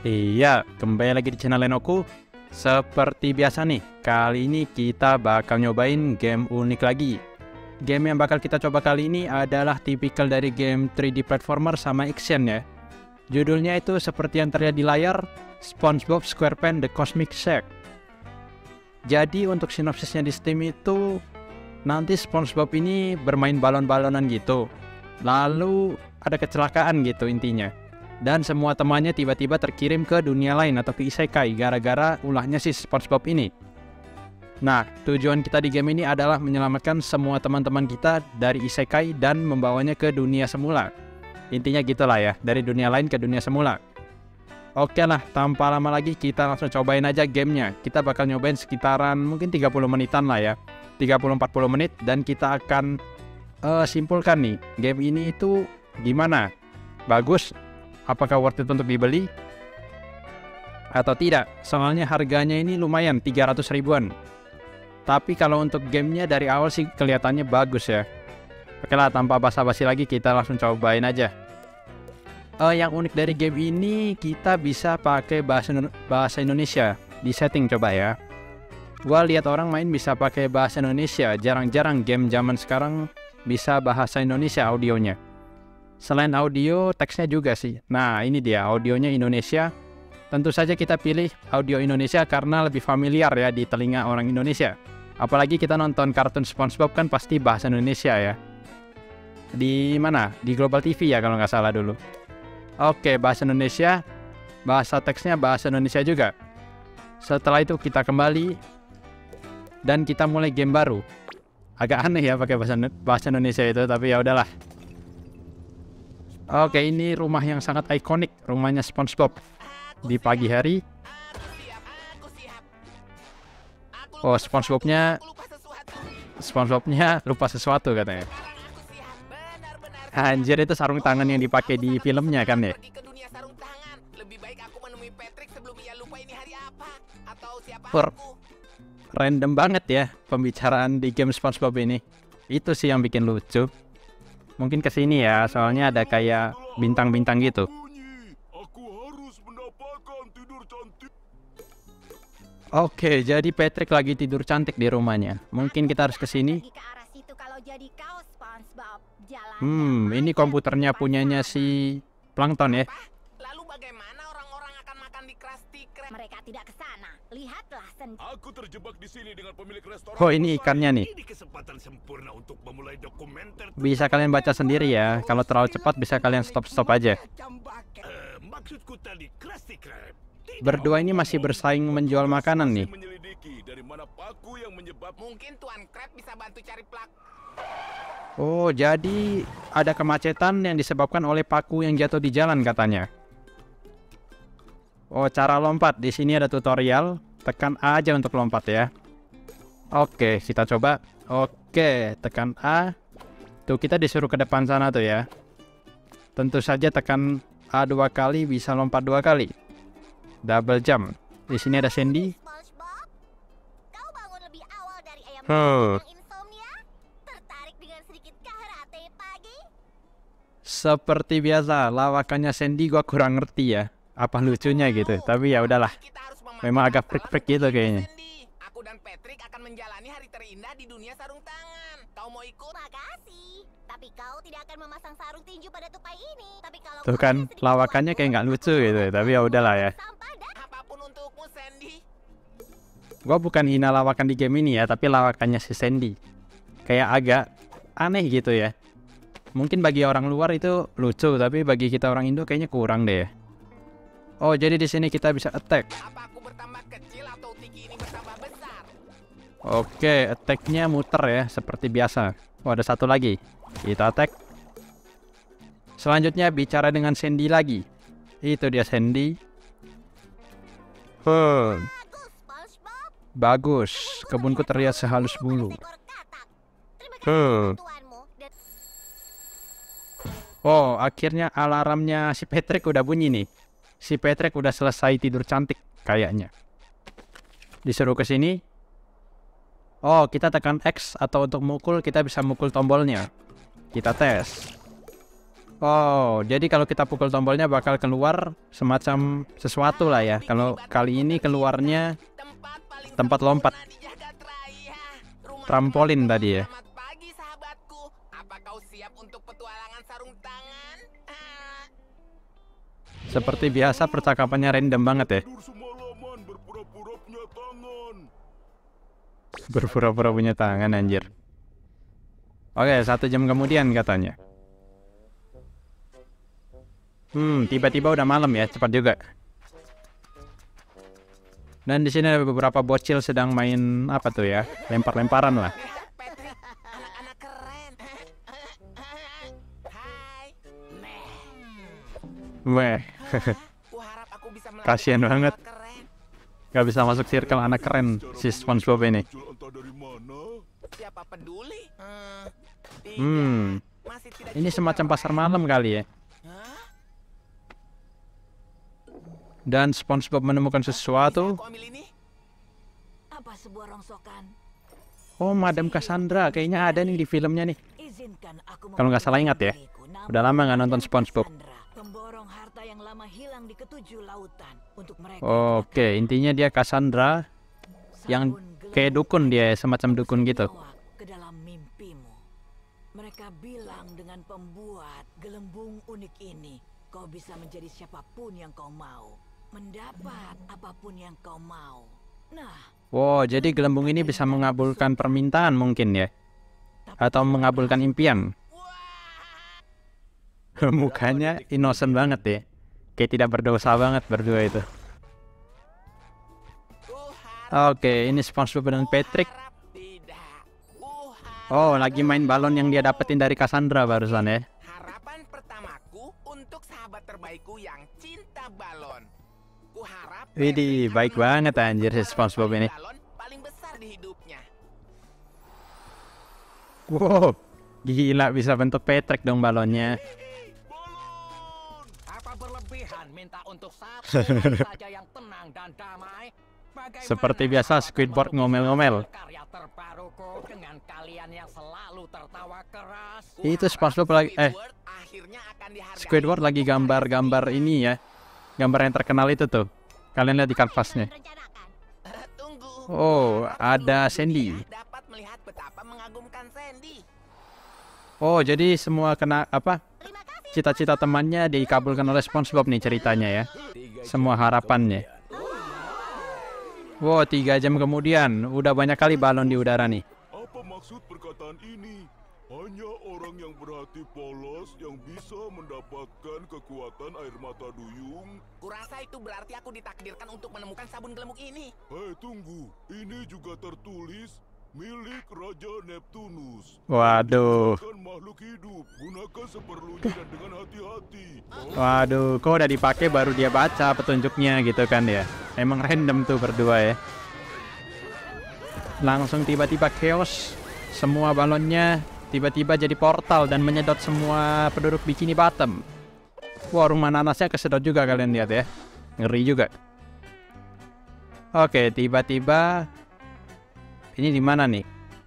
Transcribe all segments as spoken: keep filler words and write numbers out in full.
Iya, kembali lagi di channel Lenoku. Seperti biasa nih, kali ini kita bakal nyobain game unik lagi. Game yang bakal kita coba kali ini adalah tipikal dari game tiga D platformer sama action ya. Judulnya itu seperti yang terlihat di layar, SpongeBob SquarePants The Cosmic Shack. Jadi untuk sinopsisnya di Steam itu, nanti SpongeBob ini bermain balon-balonan gitu. Lalu ada kecelakaan gitu intinya. Dan semua temannya tiba-tiba terkirim ke dunia lain atau ke isekai gara-gara ulahnya si SpongeBob ini. Nah, tujuan kita di game ini adalah menyelamatkan semua teman-teman kita dari isekai dan membawanya ke dunia semula. Intinya gitulah ya, dari dunia lain ke dunia semula. Oke lah, tanpa lama lagi kita langsung cobain aja gamenya. Kita bakal nyobain sekitaran mungkin tiga puluh menitan lah ya, tiga puluh sampai empat puluh menit. Dan kita akan uh, simpulkan nih, game ini itu gimana? Bagus? Apakah worth it untuk dibeli atau tidak? Soalnya harganya ini lumayan, tiga ratus ribuan. Tapi kalau untuk gamenya dari awal sih kelihatannya bagus ya. Oke lah, tanpa basa-basi lagi kita langsung cobain aja. uh, Yang unik dari game ini, kita bisa pakai bahasa, bahasa Indonesia di setting, coba ya. Gua lihat orang main bisa pakai bahasa Indonesia. Jarang-jarang game zaman sekarang bisa bahasa Indonesia audionya. Selain audio, teksnya juga sih. Nah, ini dia audionya Indonesia. Tentu saja kita pilih audio Indonesia karena lebih familiar ya di telinga orang Indonesia. Apalagi kita nonton kartun SpongeBob kan pasti bahasa Indonesia ya. Di mana? Di Global T V ya kalau nggak salah dulu. Oke, bahasa Indonesia. Bahasa teksnya bahasa Indonesia juga. Setelah itu kita kembali dan kita mulai game baru. Agak aneh ya pakai bahasa, bahasa Indonesia itu, tapi ya udahlah. Oke, ini rumah yang sangat ikonik, rumahnya SpongeBob di pagi hari. Oh, SpongeBobnya, SpongeBobnya lupa sesuatu katanya. Anjir, itu sarung tangan yang dipakai di filmnya kan ya? Per random banget ya pembicaraan di game SpongeBob ini. Itu sih yang bikin lucu. Mungkin kesini ya, soalnya ada kayak bintang-bintang gitu. Oke, jadi Patrick lagi tidur cantik di rumahnya. Mungkin kita harus kesini. Hmm, ini komputernya punyanya si Plankton ya. Lalu bagaimana orang-orang akan makan di Krusty Krab? Mereka tidak ke sana. Lihatlah sendiri. Aku terjebak di sini dengan pemilik restoran. Oh, ini ikannya nih. Ini kesempatan sempurna untuk memulai dokumenter. Bisa kalian baca sendiri ya. Kalau terlalu cepat bisa kalian stop-stop aja. Uh, maksudku tadi Krusty Krab. Berdua ini masih bersaing menjual makanan nih. Menyelidiki dari mana paku yang menyebab. Mungkin Tuan Krab bisa bantu cari plak. Oh, jadi ada kemacetan yang disebabkan oleh paku yang jatuh di jalan katanya. Oh, cara lompat. Di sini ada tutorial. Tekan A aja untuk lompat ya. Oke, kita coba. Oke, tekan A. Tuh, kita disuruh ke depan sana tuh ya. Tentu saja tekan A dua kali bisa lompat dua kali. Double jump. Di sini ada Sandy. Hmm. Seperti biasa, lawakannya Sandy gua kurang ngerti ya. Apa lucunya gitu. Tapi ya udahlah. Memang agak freak-freak gitu kayaknya. Aku dan Patrick akan menjalani hari terindah di dunia sarung tangan. Kau mau ikut? Makasih. Tapi kau tidak akan memasang sarung tinju pada tupai ini. Tapi kalau Tuh kan, lawakannya kayak nggak lucu gitu. Tapi ya udahlah ya. Apapun untukmu, Sandy. Gua bukan hina lawakan di game ini ya, tapi lawakannya si Sandy. Kayak agak aneh gitu ya. Mungkin bagi orang luar itu lucu, tapi bagi kita orang Indo kayaknya kurang deh. Oh, jadi di sini kita bisa attack. Apa aku bertambah kecil atau tiki ini bertambah besar? Oke, attack-nya muter ya, seperti biasa. Oh, ada satu lagi. Kita attack. Selanjutnya bicara dengan Sandy lagi. Itu dia Sandy. Huh. Bagus, kebunku terlihat sehalus bulu. Huh. Oh, akhirnya alarmnya si Patrick udah bunyi nih. Si Patrick udah selesai tidur cantik kayaknya. Disuruh ke sini. Oh, kita tekan X atau untuk mukul kita bisa mukul tombolnya. Kita tes. Oh, jadi kalau kita pukul tombolnya bakal keluar semacam sesuatu lah ya. Kalau kali ini keluarnya tempat lompat. Trampolin tadi ya. Selamat pagi sahabatku. Apa kau siap untuk petualangan sarung tangan? Ah. Seperti biasa percakapannya random banget ya. Tidur semalaman berpura-pura punya tangan. Berpura-pura punya tangan anjir. Oke, satu jam kemudian katanya. Hmm, tiba-tiba udah malam ya, cepat juga. Dan di sini ada beberapa bocil sedang main apa tuh ya, lempar-lemparan lah. Patrick, anak-anak keren. Hai. Weh, Kuharap aku bisa melakukan kasian hal banget. keren. Gak bisa masuk circle anak keren si SpongeBob ini. Muncul entah dari mana. Siapa peduli? Hmm. Tidak. Hmm, Masih tidak ini cukup semacam keren. pasar malam kali ya. Hah? Dan SpongeBob menemukan sesuatu. Aku ambil ini. Apa sebuah rongsokan? Oh, Madam Cassandra, kayaknya ada nih di filmnya nih. Izinkan aku Kalau nggak salah ingat ya. memperkenalkan diriku. Udah lama nggak nonton Madam SpongeBob. Cassandra, pemborong harta yang lama hilang di ketujuh lautan. Untuk mereka Oke, intinya dia Cassandra yang kayak dukun dia, semacam dukun gitu. bawa ke dalam mimpimu. Mereka bilang dengan pembuat gelembung unik ini, kau bisa menjadi siapapun yang kau mau, mendapat apapun yang kau mau. Nah, Wow, jadi gelembung ini bisa mengabulkan permintaan mungkin ya, atau mengabulkan impian. Mukanya innocent banget ya, kayak tidak berdosa banget berdua itu. Oke, ini SpongeBob dan Patrick. Harap tidak. Kuharap Oh, lagi main balon yang dia dapetin dari Cassandra barusan ya. harapan pertamaku untuk sahabat terbaikku yang cinta balon. Kuharap Widih, Patrick baik akan banget menjadi anjir si juara SpongeBob main ini. balon paling besar di hidupnya. Wow, gila bisa bentuk Patrick dong balonnya. Apa berlebihan minta untuk satu hari saja yang tenang dan damai? Bagaimana Seperti biasa, kalau Squidward aku ngomel-ngomel. membuat karya terbaruku dengan kalian yang selalu tertawa keras. Itu SpongeBob lagi, eh, Squidward akhirnya akan dihargai. Squidward lagi gambar-gambar ini ya, gambar yang terkenal itu tuh. Kalian lihat di kanvasnya. Rencanakan. Eh, Tunggu. Oh, Kuharap ada seluruh Sandy. dunia dapat melihat betapa mengagumkan Sandy. Oh, jadi semua kena apa? Terima kasih. Cita-cita temannya dikabulkan oleh SpongeBob nih ceritanya ya. Semua harapannya. Wow, tiga jam kemudian udah banyak kali balon di udara nih. Apa maksud perkataan ini? Hanya orang yang berhati polos yang bisa mendapatkan kekuatan air mata duyung. Kurasa itu berarti aku ditakdirkan untuk menemukan sabun gelembung ini. Hei, tunggu. Ini juga tertulis milik Raja Neptunus. Waduh, Bukan makhluk hidup. Gunakan seperlunya dan dengan hati-hati. waduh, kok udah dipakai baru dia baca petunjuknya gitu kan ya. Emang random tuh berdua ya. Langsung tiba-tiba chaos, semua balonnya tiba-tiba jadi portal dan menyedot semua penduduk Bikini Bottom. Wah, rumah nanasnya kesedot juga kalian lihat ya. Ngeri juga. Oke, tiba-tiba ini di mana nih?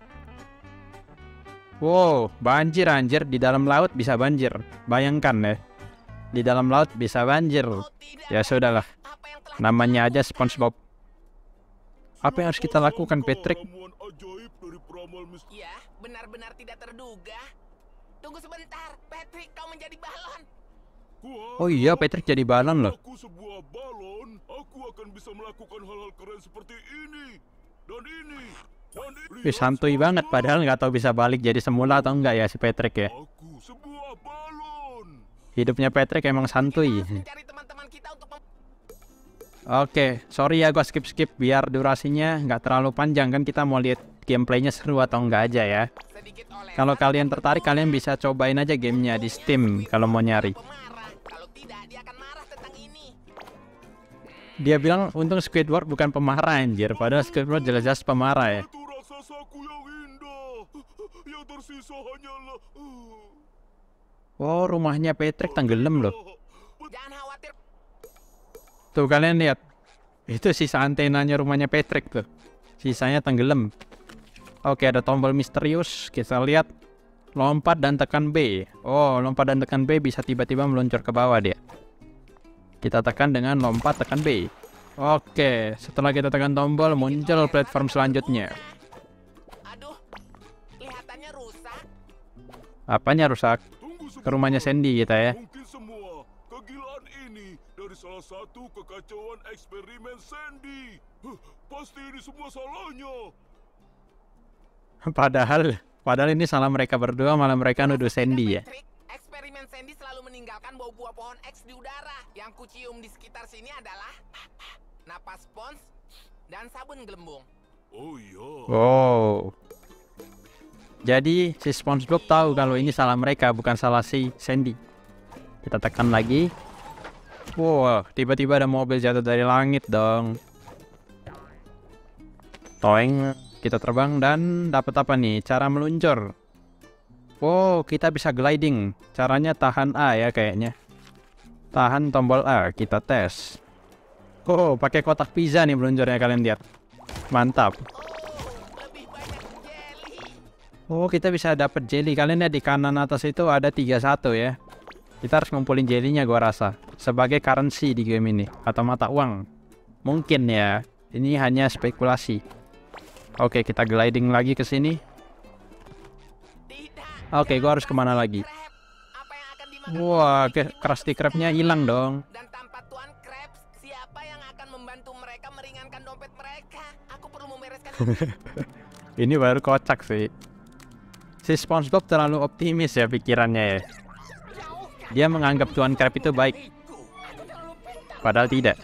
Wow, banjir anjir, di dalam laut bisa banjir. Bayangkan ya. Di dalam laut bisa banjir. Oh tidak. Ya sudahlah, Apa yang telah namanya aja SpongeBob. Apa yang harus kita lakukan, Patrick? Ramuan ajaib dari peramal mis- Ya, benar-benar tidak terduga. Tunggu sebentar, Patrick, kau menjadi balon. Wah, Oh iya, Patrick jadi balon loh. aku sebuah balon, aku akan bisa melakukan hal-hal keren seperti ini dan ini dan ini. Wih, santuy banget, padahal nggak tahu bisa balik jadi semula atau enggak ya si Patrick ya. Aku sebuah balon. Hidupnya Patrick emang santuy. Mencari teman-teman kita untuk mem- Oke, sorry ya gua skip-skip biar durasinya nggak terlalu panjang, kan kita mau lihat gameplaynya seru atau enggak aja ya. sedikit oleh Kalau kalian tertarik, kalian bisa cobain aja gamenya di Steam kalau mau nyari. pemarah. Kalau tidak, dia akan marah tentang ini. Dia bilang untung Squidward bukan pemarah anjir, padahal Squidward jelas-jelas pemarah ya. Itu rasa saku yang indah. Yang tersisa hanyalah uh, Oh, rumahnya Patrick tenggelam loh. Jangan khawatir, Tuh kalian lihat, itu sisa antenanya rumahnya Patrick tuh. Sisanya tenggelam. Oke, ada tombol misterius. Kita lihat Lompat dan tekan B. Oh, lompat dan tekan B bisa tiba-tiba meluncur ke bawah dia. Kita tekan dengan lompat tekan B. Oke, setelah kita tekan tombol muncul platform selanjutnya. Aduh, kelihatannya rusak. Apanya rusak? Tunggu Ke rumahnya Sandy kita ya. Mungkin semua kegilaan ini dari salah satu kekacauan eksperimen Sandy. Huh, pasti ini semua salahnya. Padahal, padahal ini salah mereka berdua, malah mereka nuduh Sandy ya. Patrick, eksperimen Sandy selalu meninggalkan bau buah pohon X di udara. Yang kucium di sekitar sini adalah napas spons dan sabun gelembung. Oh iya. Oh. Jadi si SpongeBob tahu kalau ini salah mereka, bukan salah si Sandy. Kita tekan lagi. Wow, tiba-tiba ada mobil jatuh dari langit dong. Toeng, kita terbang dan dapat apa nih? Cara meluncur. Wow, kita bisa gliding. Caranya tahan A ya kayaknya. Tahan tombol A, kita tes. Oh, pakai kotak pizza nih meluncurnya, kalian lihat. Mantap. Lebih banyak jelly. Oh, kita bisa dapat jelly. Kalian lihat di kanan atas itu ada tiga puluh satu ya. Kita harus ngumpulin jelly-nya gua rasa. Sebagai currency di game ini. Atau mata uang. Mungkin ya. Ini hanya spekulasi. Oke, kita gliding lagi ke sini. Tidak. Oke, gua harus kemana lagi? Crab. Apa yang akan dimakan Wah, oleh ke Krusty Krab-nya hilang dong. Dan tanpa Tuan Krabs, siapa yang akan membantu mereka meringankan dompet mereka? Aku perlu membereskan ini. Ini baru kocak sih. Si SpongeBob terlalu optimis ya pikirannya ya. Dia menganggap Tuan Krab itu baik. Padahal tidak.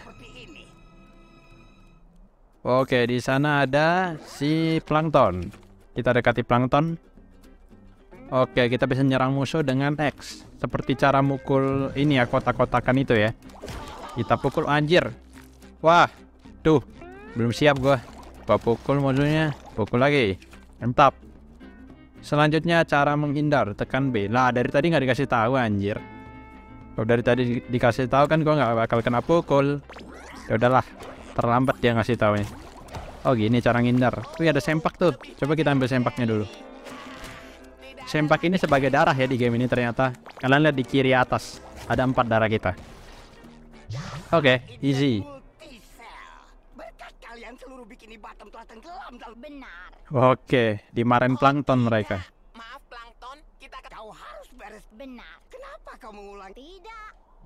Oke, di sana ada si Plankton. Kita dekati Plankton. Oke, kita bisa nyerang musuh dengan X. Seperti cara mukul ini ya, kotak-kotakan itu ya. Kita pukul, anjir. Wah, tuh. Belum siap gua. Gua pukul musuhnya. Pukul lagi. Mantap. Selanjutnya cara menghindar, tekan B. Lah, dari tadi nggak dikasih tahu anjir. Kalau dari tadi di dikasih tahu kan gua nggak bakal kena pukul. Ya udahlah, terlambat dia ngasih tahunya. Oh, gini cara ngindar. Wih, ada sempak tuh. Coba kita ambil sempaknya dulu. Sempak ini sebagai darah ya di game ini ternyata. Kalian lihat di kiri atas. Ada empat darah kita. Oke, easy. Berkat kalian seluruh bikini bottom telah tenggelam dalam Benar. Oke, dimarahin Plankton mereka. Maaf Plankton, kita kau harus beres. Benar. Kenapa kau mengulang? Tidak.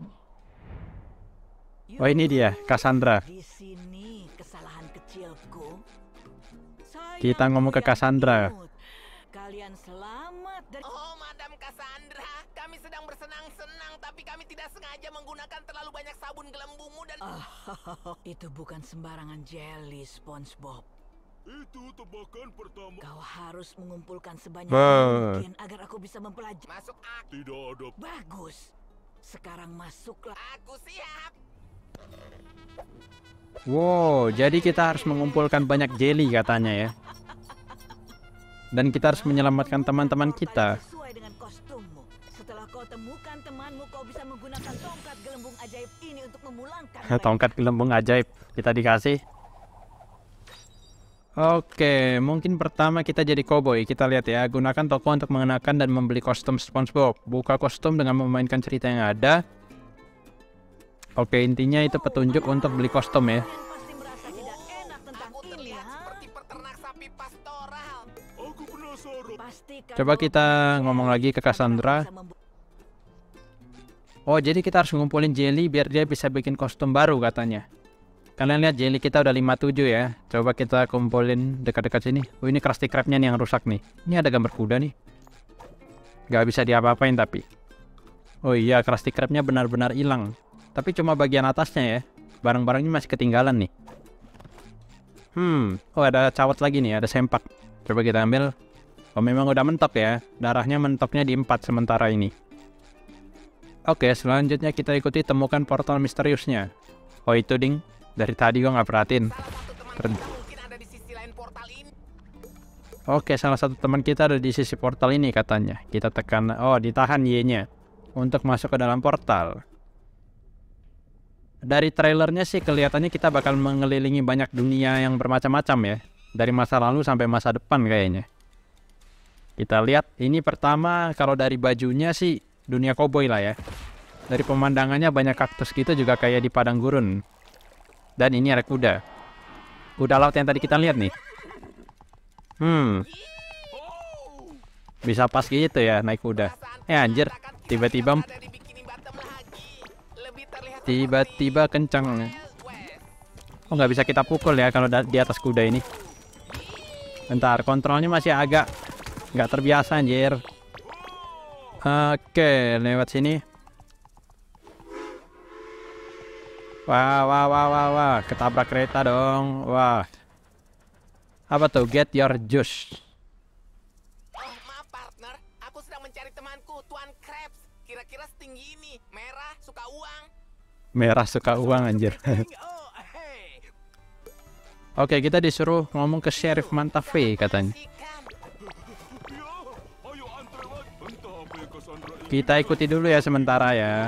Oh, ini dia, Cassandra. Di sini kesalahan kecilku. Saya Kita ngomong ke tidak Cassandra. imut. Kalian selamat dari Oh, Madam Cassandra, kami sedang bersenang-senang, tapi kami tidak sengaja menggunakan terlalu banyak sabun gelembungmu dan itu bukan sembarangan jelly, SpongeBob. Itu tebakan pertama. Kau harus mengumpulkan sebanyak Bah. mungkin agar aku bisa mempelajari. masuk aku. Tidak ada. Bagus. Sekarang masuklah. Aku siap. Wow, jadi kita harus mengumpulkan banyak jelly katanya ya. Dan kita harus menyelamatkan teman-teman kita. Sesuai dengan kostummu. Setelah kau temukan temanmu, kau bisa menggunakan tongkat gelembung ajaib ini untuk memulangkan mereka. Tongkat gelembung ajaib kita dikasih. Oke, mungkin pertama kita jadi cowboy. Kita lihat ya, gunakan toko untuk mengenakan dan membeli kostum SpongeBob. Buka kostum dengan memainkan cerita yang ada. Oke, intinya itu petunjuk untuk beli kostum ya. Kalian pasti merasa tidak enak tentang Aku ini, terlihat ha? seperti peternak sapi pastoral. Aku penasaran. Pasti Coba kamu kita mempunyai ngomong lagi ke agar aku Cassandra. bisa membu- Oh, jadi kita harus ngumpulin jelly biar dia bisa bikin kostum baru katanya. Kalian lihat jelly kita udah lima puluh tujuh ya. Coba kita kumpulin dekat-dekat sini. Oh, ini Krusty Krab-nya nih yang rusak nih. Ini ada gambar kuda nih. Gak bisa diapa-apain tapi. Oh iya, Krusty Krab-nya benar-benar hilang. Tapi cuma bagian atasnya ya. Barang-barangnya masih ketinggalan nih. Hmm, oh ada cawat lagi nih, ada sempak. Coba kita ambil. Oh, memang udah mentok ya. Darahnya mentoknya di empat sementara ini. Oke, selanjutnya kita ikuti temukan portal misteriusnya. Oh itu ding, dari tadi gua nggak perhatiin. Salah satu teman Keren. kita mungkin ada di sisi lain portal ini. Oke, salah satu teman kita ada di sisi portal ini katanya. Kita tekan, oh ditahan Y-nya untuk masuk ke dalam portal. Dari trailernya sih kelihatannya kita bakal mengelilingi banyak dunia yang bermacam-macam ya. Dari masa lalu sampai masa depan kayaknya. Kita lihat, ini pertama kalau dari bajunya sih dunia koboi lah ya. Dari pemandangannya banyak kaktus gitu juga kayak di padang gurun. Dan ini ada kuda. Kuda laut yang tadi kita lihat nih. Hmm. Bisa pas gitu ya naik kuda. Eh anjir, tiba-tiba tiba-tiba kencang. Oh nggak bisa kita pukul ya kalau di atas kuda ini. Bentar, kontrolnya masih agak nggak terbiasa anjir. Oke, lewat sini. Wah, wah, wah, wah, wah, ketabrak kereta dong. Wah. Apa tuh? Get your juice. Oh, maaf partner. Aku sedang mencari temanku, Tuan Krabs. Kira-kira setinggi ini. Merah, suka uang. Merah suka uang anjir. Oke, kita disuruh ngomong ke Sheriff Mantafe katanya. Kita ikuti dulu ya sementara ya.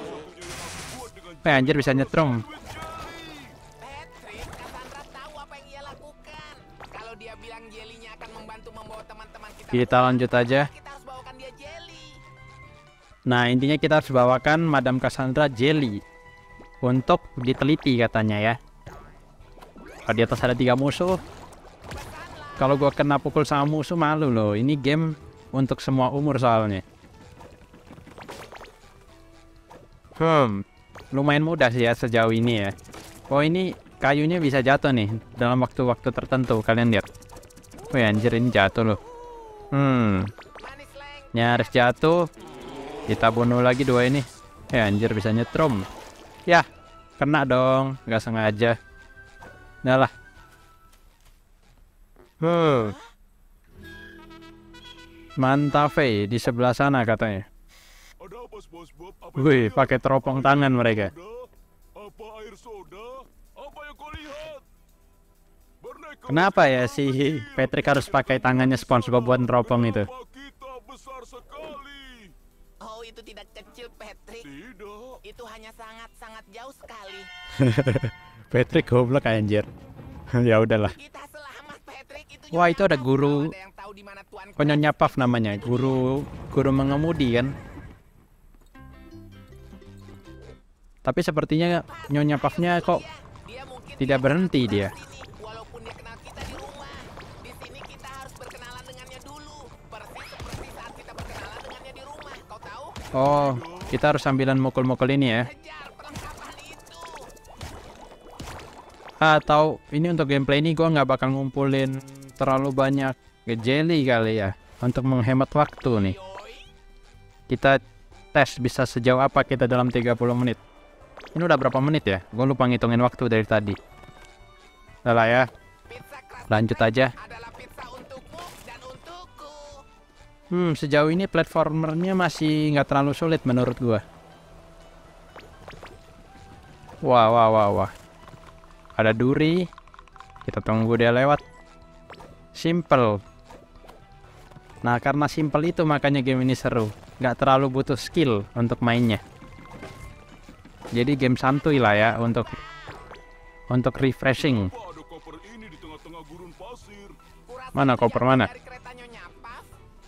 Eh anjir bisa nyetrum. Patrick, Cassandra tahu apa yang ia lakukan. Kalau dia bilang jelinya akan membantu membawa teman-teman kita. Kita lanjut aja. Kita harus bawakan dia jelly. Nah intinya kita harus bawakan Madam Cassandra jelly untuk diteliti katanya ya. Oh, di atas ada tiga musuh. Kalau gua kena pukul sama musuh malu loh. Ini game untuk semua umur soalnya. Hmm, lumayan mudah sih ya sejauh ini ya. Oh ini kayunya bisa jatuh nih dalam waktu-waktu tertentu. Kalian lihat. Wih anjir ini jatuh loh. Hmm, nyaris jatuh. Kita bunuh lagi dua ini. Eh anjir bisa nyetrum. Ya, kena dong. Nggak sengaja. Nah lah. Hmm. Mantafe di sebelah sana katanya. Ada apa, SpongeBob? Apa Wih, yang pakai teropong tangan mereka. soda? Apa air soda? Apa yang kau lihat? Berneka Kenapa ya si Patrick harus pakai tangannya SpongeBob buat neropong itu? Apa kita besar sekali? Oh, itu tidak kecil, Patrick. Tidak. Itu hanya sangat-sangat jauh sekali. Patrick goblok anjir. Ya udahlah. Kita selamat, Patrick. Itu Wah, juga itu ada aman. guru Kalau ada yang tahu di mana Tuan Krabs Penyonya Puff namanya, guru guru mengemudi kan. Tapi sepertinya Nyonya Puffnya kok dia mungkin tidak berhenti dia. sini, walaupun dia kenal kita di rumah. Di sini kita harus berkenalan dengannya dulu. Persis seperti saat kita berkenalan dengannya di rumah. Kau tahu? Oh, kita harus sambilan mukul-mukul ini ya. Kejar perlengkapan itu. Atau ini untuk gameplay ini gua nggak bakal ngumpulin terlalu banyak jelly kali ya untuk menghemat waktu nih. Kita tes bisa sejauh apa kita dalam tiga puluh menit. Ini udah berapa menit ya? Gue lupa ngitungin waktu dari tadi. Udah lah ya, Pizza keras lanjut aja. adalah pizza untukmu dan untukku. Hmm, sejauh ini platformernya masih nggak terlalu sulit menurut gua. Wah, wah, wah, wah. Ada duri. Kita tunggu dia lewat. Simple. Nah, karena simple itu makanya game ini seru. Nggak terlalu butuh skill untuk mainnya. Jadi game santuy lah ya untuk untuk refreshing. Apa ada koper ini di tengah-tengah gurun pasir? Kurasa Mana itu koper jatuh mana? dari kereta Nyonya Puff.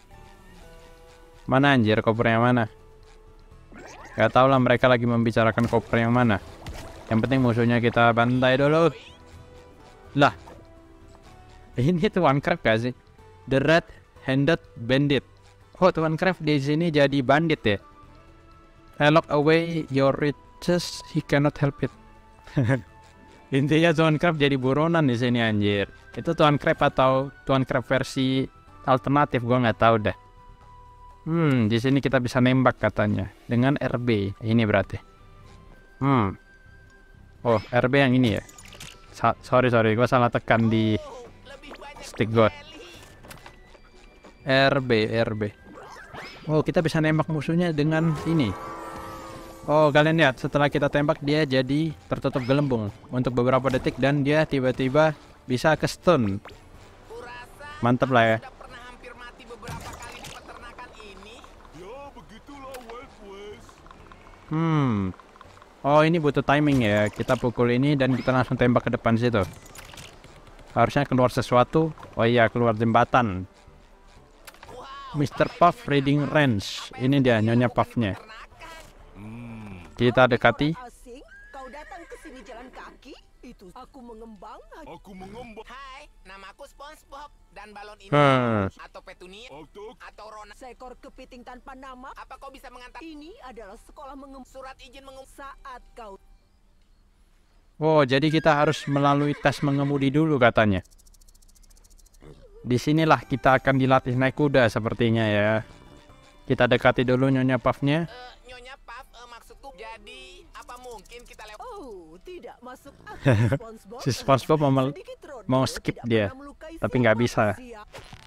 Mana anjir koper yang mana? Gak tau lah mereka lagi membicarakan koper yang mana. Yang penting musuhnya kita bantai dulu. Lah, ini Tuan Krabs gak sih? The Red Handed Bandit. Oh, Tuan Krabs di sini jadi bandit ya? I lock away your riches, he cannot help it. Intinya Tuan Krabs jadi buronan di sini anjir. Itu Tuan Krabs atau Tuan Krabs versi alternatif gua nggak tahu dah. Hmm, di sini kita bisa nembak katanya dengan R B. Ini berarti. Hmm. Oh, R B yang ini ya. Sa sorry sorry, gua salah tekan di Lebih banyak stick gua. jelly. R B R B. Oh, kita bisa nembak musuhnya dengan ini. Oh, kalian lihat setelah kita tembak dia jadi tertutup gelembung untuk beberapa detik dan dia tiba-tiba bisa ke stun. Kurasa Mantap lah ya. sudah pernah hampir mati beberapa kali di peternakan ini. Ya, begitulah Wild West. Hmm. Oh, ini butuh timing ya. Kita pukul ini dan kita langsung tembak ke depan situ. Harusnya keluar sesuatu. Oh iya, keluar jembatan. Wow, mister Puff Reading Range. Ini dia Nyonya Puffnya. Hmm, Kita dekati. Asing, kau datang ke sini jalan kaki? Itu aku mengembang. aku mengembang. Hai, namaku SpongeBob dan balon ini Hmm. atau Petunia Atau atau Rona. Seekor kepiting tanpa nama. Apa kau bisa mengantar Ini adalah sekolah mengembang. surat izin mengum Saat kau Oh, jadi kita harus melalui tes mengemudi dulu katanya. Disinilah kita akan dilatih naik kuda sepertinya ya. Kita dekati dulu Nyonya Puffnya. Eh, Nyonya Puff, eh, maksudku jadi apa mungkin kita lewat? Oh, tidak masuk akal, SpongeBob. Si SpongeBob mau, mel- Sedikit rodeo mau skip tidak dia, pernah melukai tapi nggak siapa. bisa. Siap.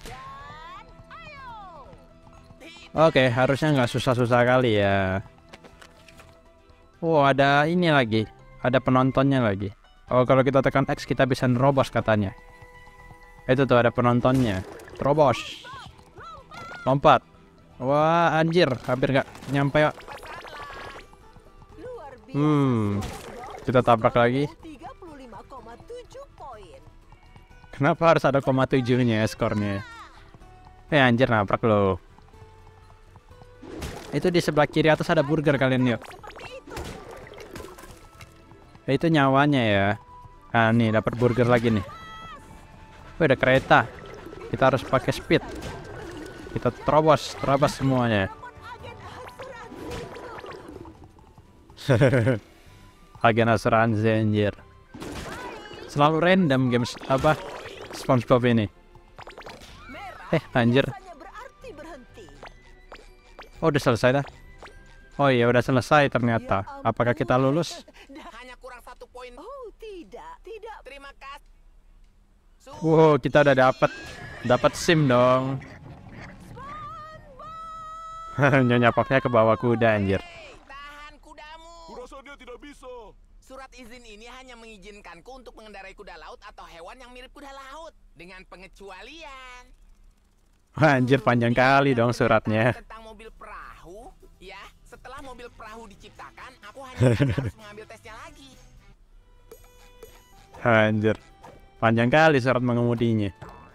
Oke, harusnya nggak susah-susah kali ya. Oh, ada ini lagi. Ada penontonnya lagi. Oh, kalau kita tekan X kita bisa nerobos katanya. Itu tuh ada penontonnya. Terobos. Lompat. Wah, anjir. Hampir nggak nyampe. Luar biasa, Hmm. SpongeBob. Kita tabrak lagi. tiga puluh lima koma tujuh poin. Kenapa harus ada koma tujuhnya skornya? Eh, anjir nabrak loh. Itu di sebelah kiri atas ada burger kalian yuk. Eh, itu nyawanya ya. Ah, nih dapat burger lagi nih. Wih, ada kereta. Kita harus pakai speed. Kita terobos, terobos semuanya. Agen asuransi anjir. Selalu random games apa SpongeBob ini. Eh, anjir. Biasanya berarti berhenti. Oh, udah selesai dah. Oh iya, udah selesai ternyata. Apakah kita lulus? Hanya kurang satu poin. Oh, tidak, tidak. Terima kasih. Su- Wow, kita udah dapat dapat SIM dong. Nyonya Puffnya ke bawah kuda anjir. Hei, tahan kudamu. Kurasa dia tidak bisa. Surat izin ini hanya mengizinkanku untuk mengendarai kuda laut atau hewan yang mirip kuda laut dengan pengecualian. Wah, anjir panjang kali dong suratnya. Tentang mobil perahu, ya. Setelah mobil perahu diciptakan, aku hanya harus mengambil tesnya lagi. Anjir. Panjang kali surat mengemudinya.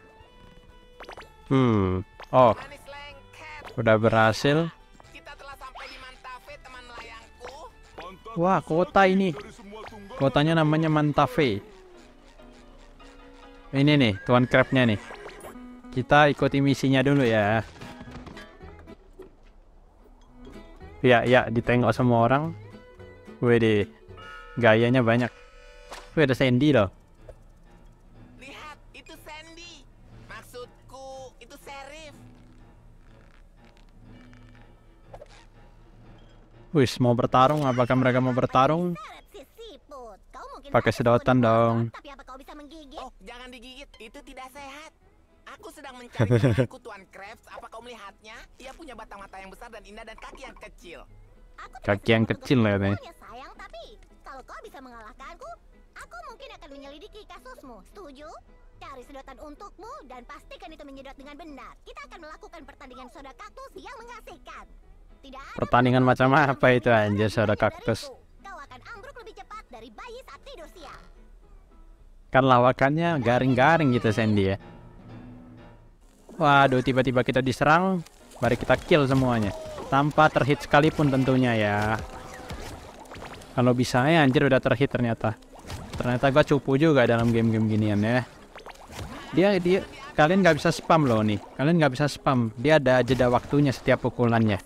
Hmm. Oh, Manis lengket. udah berhasil. Kita telah sampai di Mantave, teman melayangku. Pantas Wah, kota ini. dari semua tunggal. Kotanya namanya Mantave. Ini nih, Tuan Crab-nya nih. Kita ikuti misinya dulu ya. Ya, ya, ditengok semua orang. Wede, gayanya banyak. Wih, ada Sandy loh. Lihat, itu Sandy. Maksudku, itu Sheriff. Wih, mau bertarung? Apakah mereka mau bertarung? Seret si siput. Kau mungkin Pakai harus sedotan membunuh dong. monster, tapi apa kau bisa menggigit? Oh, jangan digigit. Itu tidak sehat. Aku sedang mencari temanku Tuan Krabs. Apa kau melihatnya? Ia punya batang mata yang besar dan indah dan kaki yang kecil. Aku tidak Kaki yang sedang kecil untuk ya, Nek. membunuhnya, sayang, tapi kalau kau bisa mengalahkanku, aku mungkin akan menyelidiki kasusmu. Setuju? Cari sedotan untukmu dan pastikan itu menyedot dengan benar. Kita akan melakukan pertandingan soda kaktus yang mengasihkan. Tidak ada Pertandingan macam apa itu anjir, yang soda lebih kaktus? dariku. Kau akan ambruk lebih cepat dari bayi saat tidur siang. Kan lawakannya garing-garing gitu Sandy ya. Waduh, tiba-tiba kita diserang. Mari kita kill semuanya. Tanpa terhit sekalipun tentunya ya. Kalau bisa ya anjir udah terhit ternyata. Ternyata gua cupu juga dalam game-game ginian ya. Dia dia kalian nggak bisa spam loh nih. Kalian nggak bisa spam. Dia ada jeda waktunya setiap pukulannya.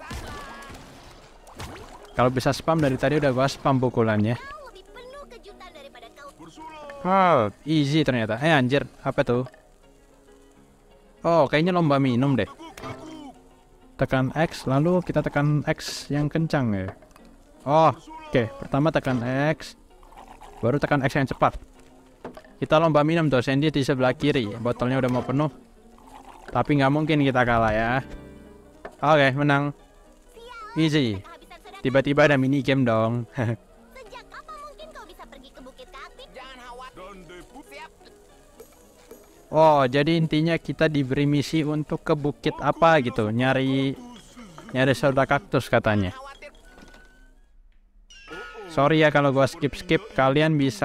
Kalau bisa spam dari tadi udah gua spam pukulannya. Kau lebih penuh kejutan daripada kau. Bersulap. Oh, easy ternyata. Eh anjir, apa tuh? Oh, kayaknya lomba minum deh. Tekan X, lalu kita tekan X yang kencang ya. Oh, oke. Pertama tekan X, baru tekan X yang cepat. Kita lomba minum tuh, Sandy di sebelah kiri. Botolnya udah mau penuh. Tapi nggak mungkin kita kalah ya. Oke, menang. Easy. Kehabisan soda Tiba-tiba ada mini game dong. sejak kapan mungkin kau bisa pergi ke Bukit Kati? Jangan khawatir. Dan Depu Siap. Oh, jadi intinya kita diberi misi untuk ke bukit apa gitu, nyari nyari soda kaktus katanya. Khawatir. Sorry ya kalau gua skip-skip, kalian bisa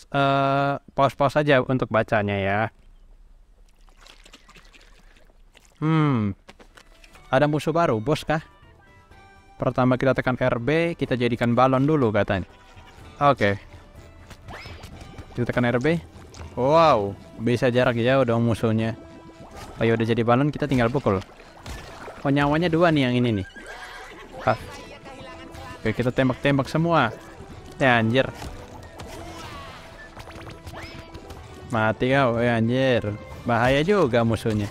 eh, pause-pause aja untuk bacanya ya. Hmm. Ada musuh baru, bos kah? Pertama kita tekan R B, kita jadikan balon dulu katanya. Oke. Kita tekan R B. Wow, bisa jarak jauh dong musuhnya. Oh ya udah jadi balon, kita tinggal pukul. Oh nyawanya dua nih yang ini nih. Ah. Oke, kita tembak-tembak semua. Ya anjir. Mati kau, ya anjir. Bahaya juga musuhnya.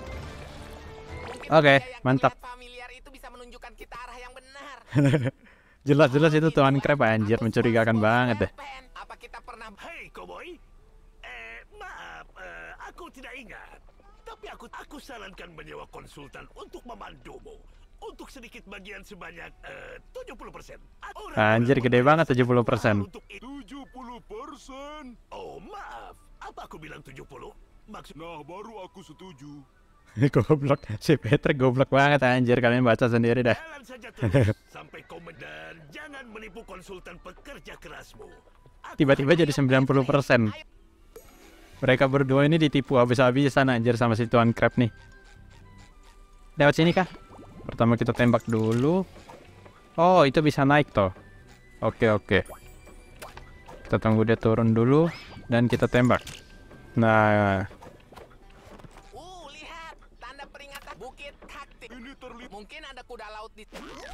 Oke, mantap. Familiar itu bisa menunjukkan kita arah yang benar. Jelas-jelas itu Tuan Crab anjir, mencurigakan banget deh. Apa kita pernah Hei, Cowboy. Eh, maaf, eh, aku tidak ingat. Tapi aku aku sarankan menyewa konsultan untuk memandumu. Untuk sedikit bagian sebanyak eh, tujuh puluh persen. Anjir, gede banget tujuh puluh persen. tujuh puluh persen. Oh, maaf. Apa aku bilang tujuh puluh? Maksud Nah, baru aku setuju. Goblok, si Patrick goblok banget anjir, kalian baca sendiri dah. jalan saja terus sampai komen dan jangan menipu konsultan pekerja kerasmu. Aku Tiba-tiba jadi sembilan puluh persen. Mereka berdua ini ditipu habis-habisan anjir sama si Tuan Crab nih. Lewat sini kah? Pertama kita tembak dulu. Oh, itu bisa naik toh. Oke, oke. Kita tunggu dia turun dulu dan kita tembak. Nah, Uh, lihat, tanda peringatan Bukit Kaktik. Ini terlihat. Mungkin ada kuda laut di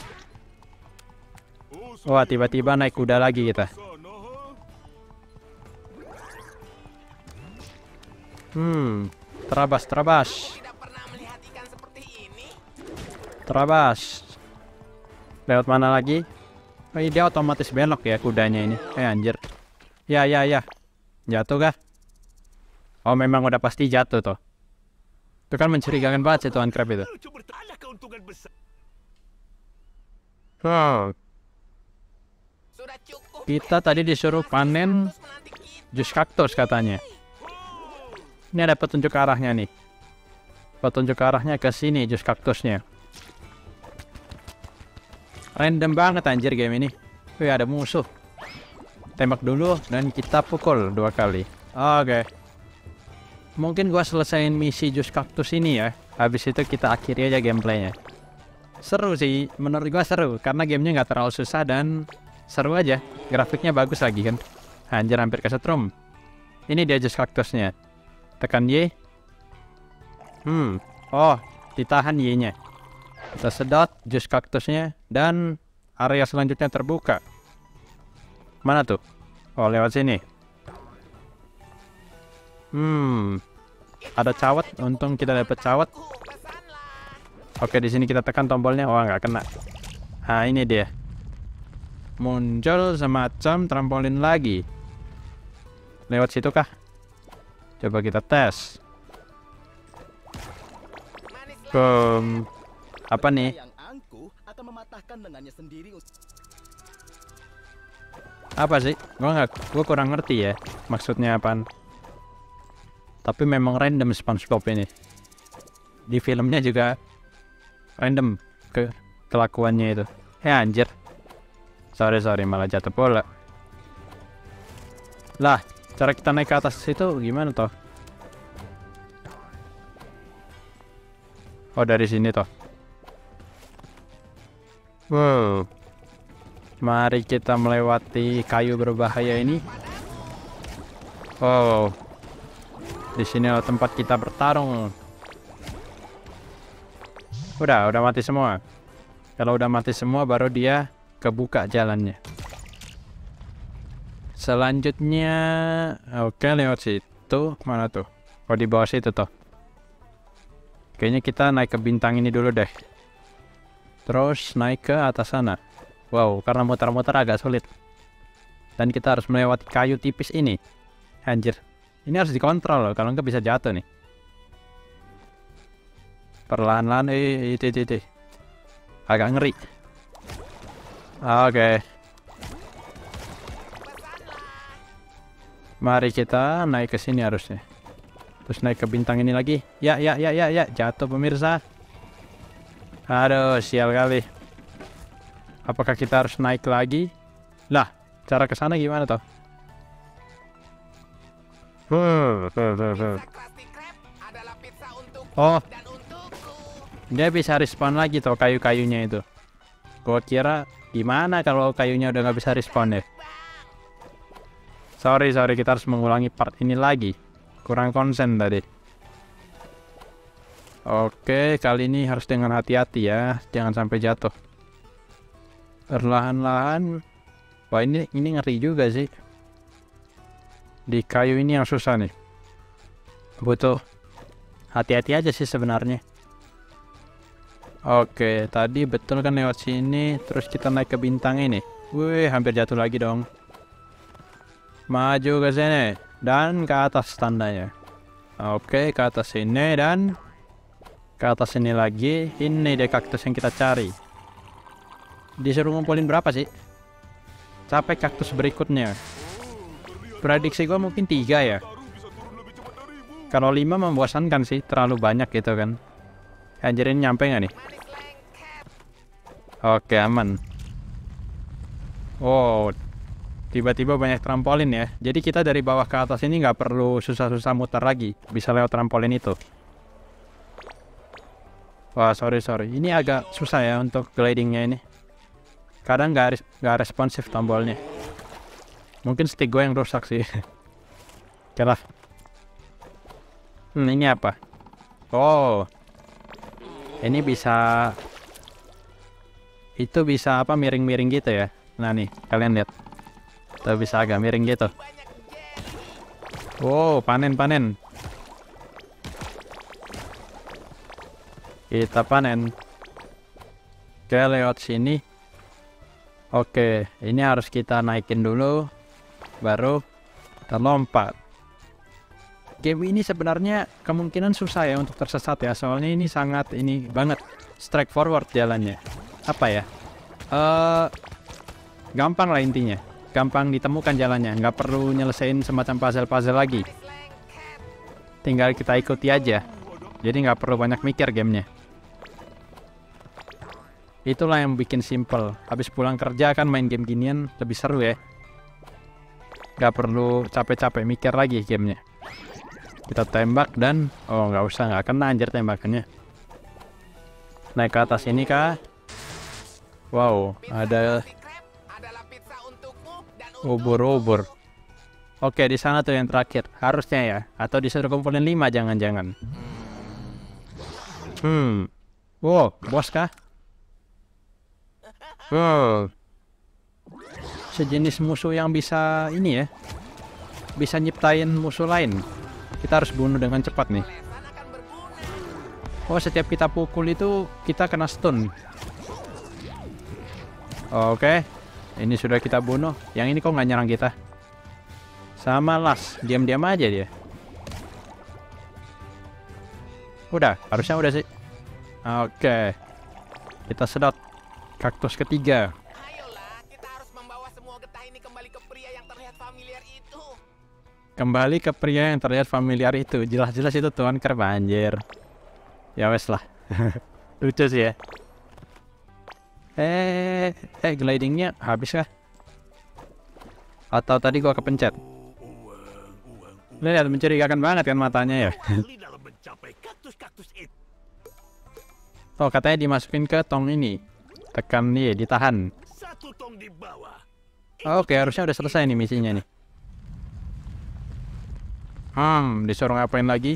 Oh, wah tiba-tiba naik kuda lagi kita. sana, ha? Hmm, terabas, terabas, tidak pernah melihat ikan seperti ini. terabas. Lewat mana lagi? Oh, ini dia otomatis belok ya kudanya ini. Eh anjir. Ya, ya, ya. Jatuh kah? Oh, memang udah pasti jatuh toh. Itu kan mencurigakan banget si Tuan Crab itu. lucu berta- ada keuntungan besar. Oh, Sudah cukup. kita tadi disuruh panen Terus menanti kita. jus kaktus katanya. Ini ada petunjuk arahnya nih. Petunjuk arahnya ke sini jus kaktusnya. Random banget anjir game ini. Wih, ada musuh. Tembak dulu dan kita pukul dua kali. Oke. Mungkin gua selesaiin misi jus kaktus ini ya. Habis itu kita akhiri aja gameplaynya. Seru sih, menurut gua seru karena gamenya nggak terlalu susah dan seru aja. Grafiknya bagus lagi kan. Anjir, hampir kesetrum. Ini dia jus kaktusnya. Tekan Y. Hmm. Oh, ditahan Y-nya. Kita sedot jus kaktusnya dan area selanjutnya terbuka. Mana tuh? Oh, lewat sini. Hmm. Ada cawat, untung kita dapat cawat. Oke, di sini kita tekan tombolnya. Wah, nggak kena. Nah, ini dia. Muncul semacam trampolin lagi. Lewat situ kah? Coba kita tes. Um, apa nih? Yang angkuh akan mematahkan lengannya sendiri. Apa sih? Gua nggak, gua kurang ngerti ya maksudnya apaan. Tapi memang random SpongeBob ini. Di filmnya juga random ke kelakuannya itu. Ya anjir. Sorry sorry malah jatuh bola. Lah, cara kita naik ke atas itu gimana toh? Oh, dari sini toh. Wow. Mari kita melewati kayu berbahaya ini. Oh. Di sini adalah tempat kita bertarung. Udah, udah mati semua. Kalau udah mati semua baru dia kebuka jalannya. Selanjutnya, oke lewat situ. Mana tuh? Oh, di bawah situ toh. Kayaknya kita naik ke bintang ini dulu deh. Terus naik ke atas sana. Wow, karena muter-muter agak sulit. Dan kita harus melewati kayu tipis ini. Anjir. Ini harus dikontrol loh, kalau nggak bisa jatuh nih. Perlahan-lahan, eh, itu, itu, itu. Agak ngeri. Oke. Mari kita naik ke sini harusnya. Terus naik ke bintang ini lagi. Ya, ya, ya, ya, ya. Jatuh pemirsa. Aduh, sial kali. Apakah kita harus naik lagi? Lah, cara ke sana gimana toh? Hmm, hmm, hmm, hmm. Krusty Krab adalah pizza untuk Oh, dan untukku. Dia bisa respawn lagi tuh kayu-kayunya itu. Gua kira gimana kalau kayunya udah nggak bisa respawn ya. Sorry, sorry, kita harus mengulangi part ini lagi. Kurang konsen tadi. Oke, kali ini harus dengan hati-hati ya. Jangan sampai jatuh. Perlahan-lahan. Wah, ini, ini ngeri juga sih. Di kayu ini yang susah nih. Butuh hati-hati aja sih sebenarnya. Oke, tadi betul kan lewat sini, terus kita naik ke bintang ini. Wih, hampir jatuh lagi dong. Maju ke sini dan ke atas tandanya. Oke, ke atas sini dan ke atas sini lagi. Ini deh kaktus yang kita cari. Disuruh ngumpulin berapa sih? Sampai kaktus berikutnya. Prediksi gua mungkin tiga ya. Kalau lima membosankan sih, terlalu banyak gitu kan. Anjir, ini nyampe nggak nih? Oke, aman. Wow, tiba-tiba banyak trampolin ya. Jadi kita dari bawah ke atas ini nggak perlu susah-susah muter lagi. Bisa lewat trampolin itu. Wah, sorry, sorry. Ini agak susah ya untuk glidingnya ini. Kadang nggak res nggak responsif tombolnya. Mungkin stick gue yang rusak sih. Oke lah. Hmm, ini apa? Oh. Ini bisa, itu bisa apa, miring-miring gitu ya. Nah nih, kalian lihat. Itu bisa agak miring gitu. Wow, panen-panen. Kita panen. Oke, lewat sini. Oke, ini harus kita naikin dulu. Baru kita lompat. Game ini sebenarnya kemungkinan susah ya untuk tersesat ya, soalnya ini sangat ini banget straightforward jalannya. Apa ya? Uh, gampang lah intinya, gampang ditemukan jalannya, nggak perlu nyelesain semacam puzzle-puzzle lagi. Tinggal kita ikuti aja, jadi nggak perlu banyak mikir gamenya. Itulah yang bikin simple. Habis pulang kerja kan main game ginian lebih seru ya. Nggak perlu capek-capek mikir lagi gamenya. Kita tembak dan oh nggak usah, nggak kena anjir tembakannya. Naik ke atas ini kah? Wow, ada ubur-ubur. Oke, di sana tuh yang terakhir harusnya ya, atau disuruh kumpulin lima jangan-jangan. Hmm, wow, bos kah? Wow, sejenis musuh yang bisa ini ya, bisa nyiptain musuh lain. Kita harus bunuh dengan cepat nih. Oh, setiap kita pukul itu kita kena stun. Oke, ini sudah kita bunuh. Yang ini kok nggak nyerang kita? Sama las, diam-diam aja dia. Udah, harusnya udah sih. Oke, kita sedot kaktus ketiga. Ayolah, kita harus membawa semua getah ini kembali ke pria yang terlihat familiar itu. Kembali ke pria yang terlihat familiar itu. Jelas-jelas itu tuan kerb, anjir. Ya wes lah. Lucu sih ya. Eh, eh glidingnya habis kah? Atau tadi gua kepencet? Lihat, mencurigakan banget kan matanya ya. Oh, katanya dimasukin ke tong ini. Tekan nih, ditahan. Oke, harusnya udah selesai nih misinya nih. Hmm, disuruh ngapain lagi?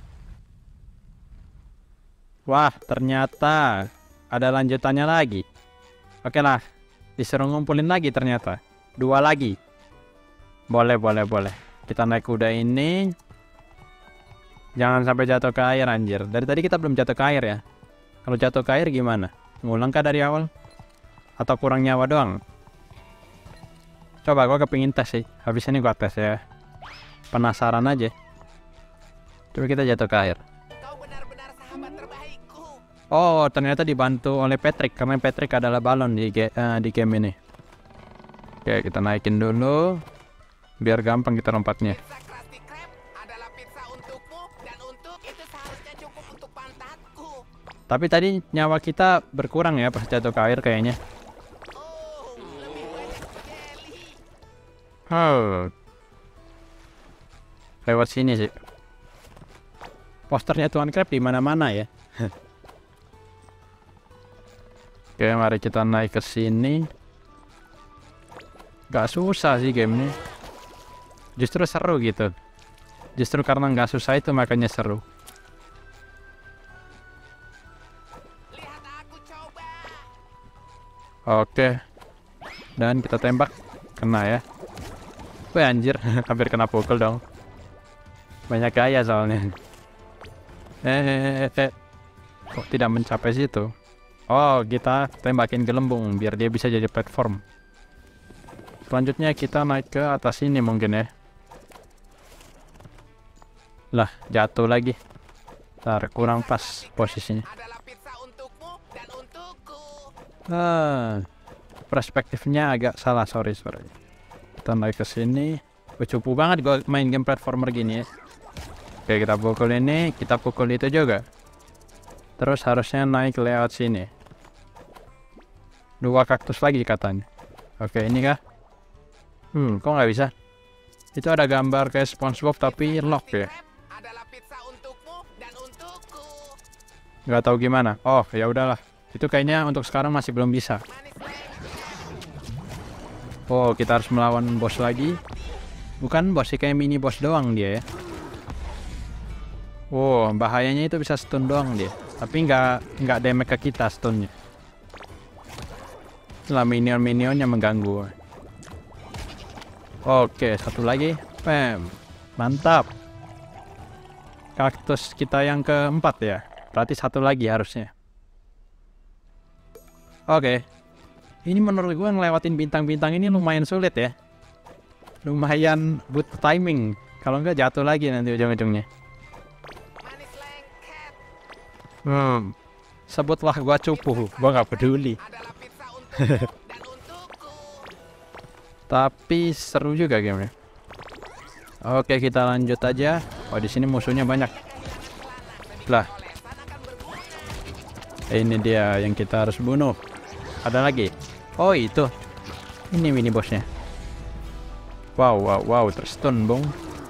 Wah, ternyata ada lanjutannya lagi. Oke lah, disuruh ngumpulin lagi ternyata. Dua lagi. Boleh, boleh, boleh. Kita naik kuda ini. Jangan sampai jatuh ke air, anjir. Dari tadi kita belum jatuh ke air ya. Kalau jatuh ke air gimana? Ngulang kah dari awal? Atau kurang nyawa doang? Coba, gua kepingin tes sih. Habis ini gua tes ya. Penasaran aja. Coba kita jatuh ke air. Kau benar-benar sahabat terbaikku. Oh, ternyata dibantu oleh Patrick. Karena Patrick adalah balon di, uh, di game ini. Oke, kita naikin dulu. Biar gampang kita lompatnya. Pizza Krusty Krab adalah pizza untukmu. Dan untuk itu seharusnya cukup untuk pantatku. Tapi tadi nyawa kita berkurang ya pas jatuh ke air kayaknya. Oh, lebih banyak jelly. Oh. Lewat sini sih. Posternya Tuan Crab di mana-mana ya. Oke, mari kita naik ke sini. Gak susah sih game ini. Justru seru gitu. Justru karena nggak susah itu makanya seru. Lihat aku coba. Oke. Dan kita tembak. Kena ya. Wih anjir, hampir kena pukul dong. Banyak gaya soalnya. Eh, eh, eh, eh. Kok tidak mencapai situ? Oh, kita tembakin gelembung biar dia bisa jadi platform. Selanjutnya kita naik ke atas ini mungkin ya. Lah, jatuh lagi. Ntar, kurang pas posisinya. Adalah pizza untukmu dan untukku. Ah, perspektifnya agak salah, sorry, sorry. Kita naik ke sini. Oh, cupu banget gue main game platformer gini ya. Oke, kita pukul ini, kita pukul itu juga. Terus harusnya naik lewat sini. Dua kaktus lagi katanya. Oke, ini kah? Hmm, kok nggak bisa? Itu ada gambar kayak SpongeBob tapi lock ya. Adalah pizza untukmu dan untukku. Nggak tahu gimana. Oh, ya udahlah. Itu kayaknya untuk sekarang masih belum bisa. Oh, kita harus melawan bos lagi. Bukan bos sih, kayak mini bos doang dia ya. Wow, bahayanya itu bisa stun doang dia. Tapi nggak nggak damage ke kita stunnya. Lah minion-minionnya mengganggu. Oke, satu lagi. Pem. Mantap. Kaktus kita yang keempat ya. Berarti satu lagi harusnya. Oke. Ini menurut gue ngelewatin bintang-bintang ini lumayan sulit ya. Lumayan butuh timing. Kalau enggak jatuh lagi nanti ujung-ujungnya. Manis lengket. Hmm. Sebutlah gua cupu, gua nggak peduli. Adalah pizza untukmu dan untukku. Tapi seru juga gamenya. Oke, kita lanjut aja. Oh, di sini musuhnya banyak. Lah. Ini dia yang kita harus bunuh. Ada lagi. Oh, itu. Ini mini bosnya. Wow, wow, wow, terstun, bong.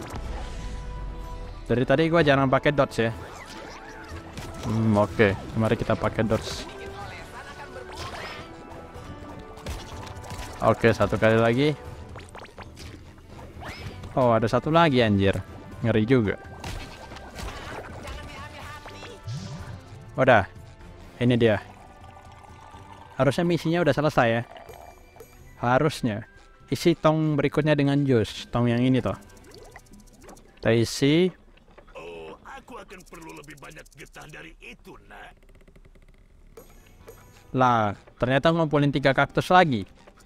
Dari tadi gua jarang pakai dodge ya. Hmm, oke. Okay. Mari kita pakai dodge. Oke, okay, satu kali lagi. Oh, ada satu lagi anjir. Ngeri juga. Udah. Ini dia. Harusnya misinya udah selesai ya. Harusnya. Isi tong berikutnya dengan jus. Tong yang ini toh. Kita isi. Oh, aku akan perlu lebih banyak getah dari itu, nak. Lah, ternyata ngumpulin tiga kaktus lagi.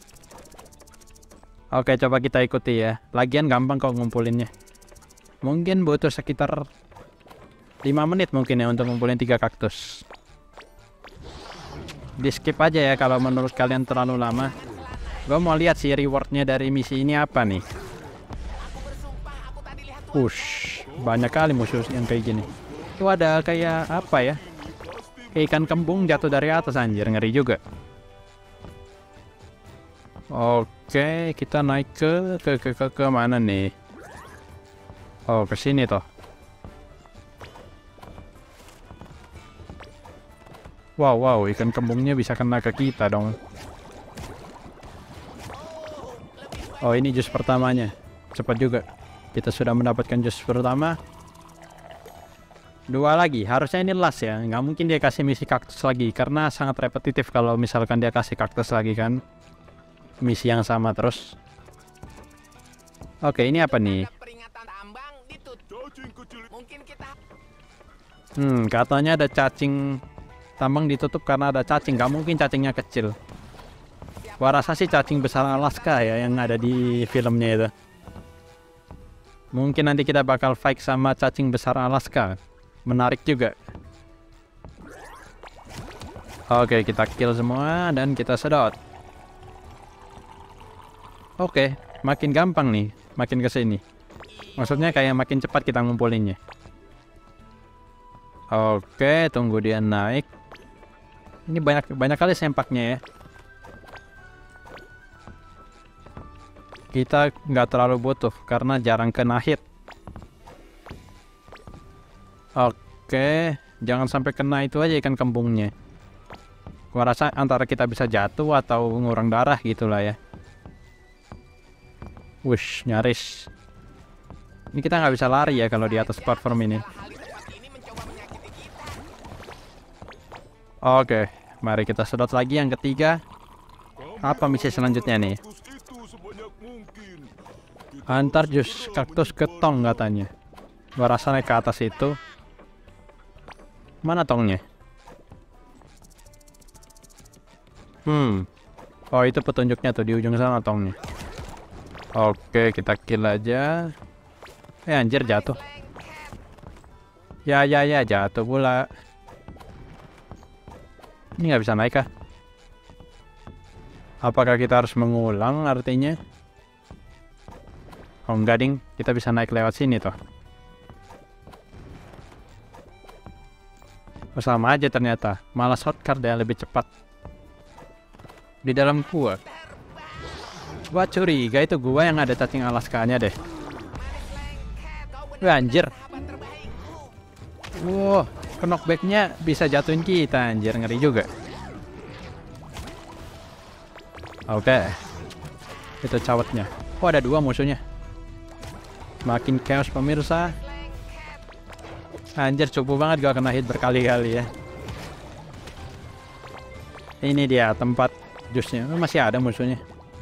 Oke, coba kita ikuti ya. Lagian gampang kok ngumpulinnya. Mungkin butuh sekitar lima menit mungkin ya untuk ngumpulin tiga kaktus. Di skip aja ya kalau menurut kalian terlalu lama. Gue mau lihat sih rewardnya dari misi ini apa nih. Ush, banyak kali musuh yang kayak gini. Itu ada kayak apa ya? Kayak ikan kembung jatuh dari atas anjir, ngeri juga. Oke, kita naik ke ke ke ke, ke mana nih? Oh, ke sini toh. Wow, wow, ikan kembungnya bisa kena ke kita dong. Oh, ini jus pertamanya. Cepat juga. Kita sudah mendapatkan jus pertama. Dua lagi. Harusnya ini last ya. Nggak mungkin dia kasih misi kaktus lagi. Karena sangat repetitif kalau misalkan dia kasih kaktus lagi kan. Misi yang sama terus. Oke, ini apa nih? Hmm, katanya ada cacing tambang ditutup karena ada cacing. Gak mungkin cacingnya kecil. Gua rasa sih cacing besar Alaska ya yang ada di filmnya itu. Mungkin nanti kita bakal fight sama cacing besar Alaska. Menarik juga. Oke, kita kill semua dan kita sedot. Oke, makin gampang nih, makin ke sini. Maksudnya kayak makin cepat kita ngumpulinnya. Oke, tunggu dia naik. Ini banyak banyak kali sempaknya ya. Kita nggak terlalu butuh karena jarang kena hit. Oke, jangan sampai kena itu aja ikan kembungnya. Gua rasa antara kita bisa jatuh atau ngurang darah gitulah ya. Wush, nyaris. Ini kita nggak bisa lari ya kalau di atas platform ini. Oke, mari kita sedot lagi yang ketiga. Apa misi selanjutnya nih? Antar jus kaktus ke tong katanya. Gua rasa naik ke atas itu. Mana tongnya? Hmm. Oh, itu petunjuknya tuh di ujung sana tongnya. Oke, kita kill aja. Eh, anjir jatuh. Ya, ya, ya, jatuh pula. Ini nggak bisa naik kah? Apakah kita harus mengulang artinya? Oh, enggak ding. Kita bisa naik lewat sini toh. Oh, sama aja ternyata. Malah shortcut ya, lebih cepat. Di dalam gua. Gua curiga itu gua yang ada cacing Alaskanya deh. Wah, anjir. Wow, knockbacknya bisa jatuhin kita anjir, ngeri juga. Oke. Itu cawetnya. Oh, ada dua musuhnya. Makin chaos pemirsa. Anjir, cukup banget gua kena hit berkali-kali ya. Ini dia tempat jusnya. Oh, masih ada musuhnya.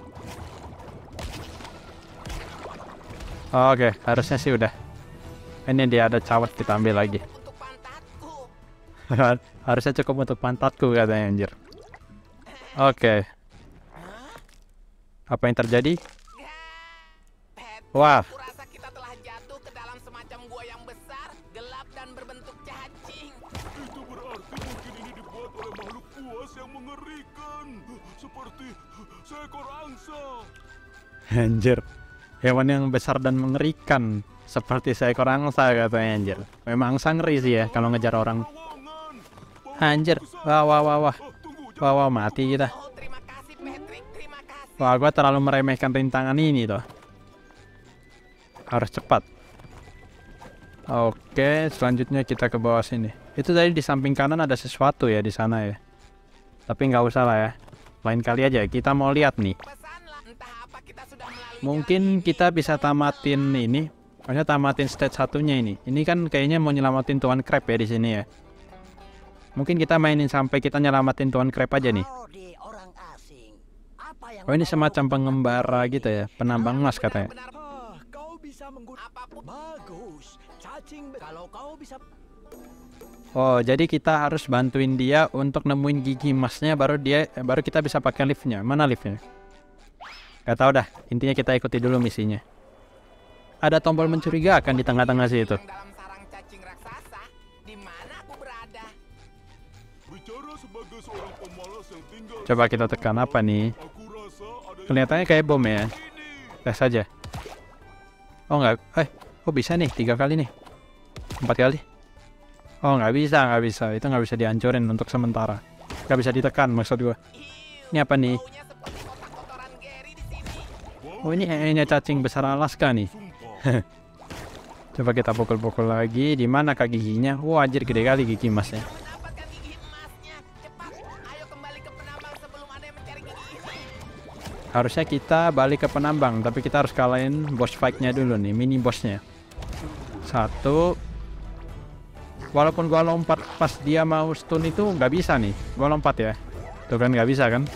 Oke, harusnya sih udah. Ini dia ada cawet, kita ambil lagi. Harusnya cukup untuk pantatku katanya anjir. Oke. Apa yang terjadi? Wah. Kurasa kita telah jatuh ke dalam semacam gua yang besar, gelap dan berbentuk cacing. Itu berarti mungkin ini dibuat oleh makhluk buas yang mengerikan, seperti seekor angsa. Anjir. Hewan yang besar dan mengerikan seperti seekor angsa katanya anjir. Memang angsa ngeri sih ya kalau ngejar orang. Anjir. Wah wah wah wah. Wah wah, mati kita. Wah, gua terlalu meremehkan rintangan ini toh. Harus cepat. Oke, selanjutnya kita ke bawah sini. Itu tadi di samping kanan ada sesuatu ya di sana ya. Tapi nggak usah lah ya. Lain kali aja kita mau lihat nih. Mungkin kita bisa tamatin ini. Pokoknya tamatin stage satunya ini. Ini kan kayaknya mau nyelamatin Tuan Crab ya di sini ya. Mungkin kita mainin sampai kita nyelamatin Tuan Crab aja nih. Oh, ini semacam pengembara gitu ya, penambang emas katanya. Oh, jadi kita harus bantuin dia untuk nemuin gigi emasnya, baru dia baru kita bisa pakai liftnya. Mana liftnya? Gak tau dah, intinya kita ikuti dulu misinya. Ada tombol mencurigakan di tengah-tengah situ. Coba kita tekan apa nih? Kelihatannya kayak bom ya. Tes saja. Oh nggak, eh, kok bisa nih tiga kali nih, empat kali? Oh nggak bisa, nggak bisa. Itu nggak bisa dihancurin untuk sementara. Nggak bisa ditekan maksud gua. Ini apa nih? Oh ini ini cacing besar Alaska nih. Coba kita pukul-pukul lagi. Di mana kak giginya? Wah, anjir gede kali gigi emasnya. Harusnya kita balik ke penambang, tapi kita harus kalahin boss fight-nya dulu nih, mini bossnya. Satu. Walaupun gua lompat pas dia mau stun itu nggak bisa nih. Gua lompat ya. Tuh kan nggak bisa kan?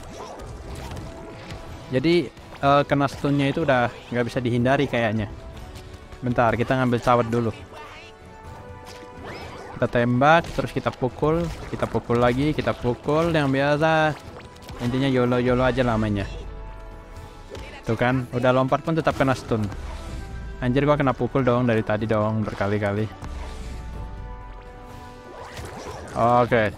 Jadi uh, kena stunnya itu udah nggak bisa dihindari kayaknya. Bentar, kita ngambil cawet dulu. Kita tembak, terus kita pukul, kita pukul lagi, kita pukul yang biasa. Intinya yolo-yolo aja namanya. Tuh kan, udah lompat pun tetap kena stun. Anjir, gua kena pukul dong dari tadi dong, berkali-kali. Oke.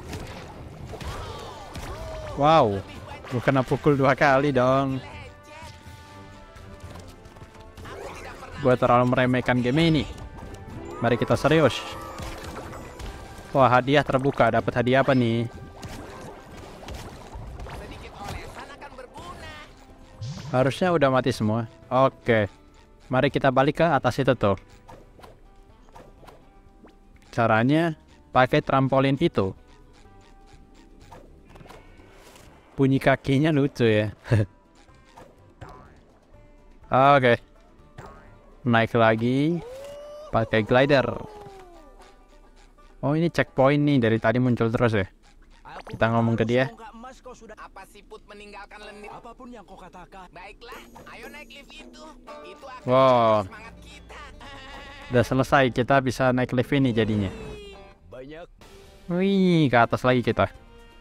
Wow, gua kena pukul dua kali dong. Gua terlalu meremehkan game ini. Mari kita serius. Wah, hadiah terbuka. Dapat hadiah apa nih? Harusnya udah mati semua. Oke. Mari kita balik ke atas itu tuh. Caranya pakai trampolin itu. Bunyi kakinya lucu ya. Oke. Naik lagi. Pakai glider. Oh, ini checkpoint nih. Dari tadi muncul terus ya. Kita ngomong ke dia. Apa siput meninggalkan lenit? Apapun yang kau katakan. Baiklah, ayo naik lift itu. Itu akan Wow. semangat kita. Udah selesai. Kita bisa naik lift ini jadinya. Banyak. Wih, ke atas lagi kita.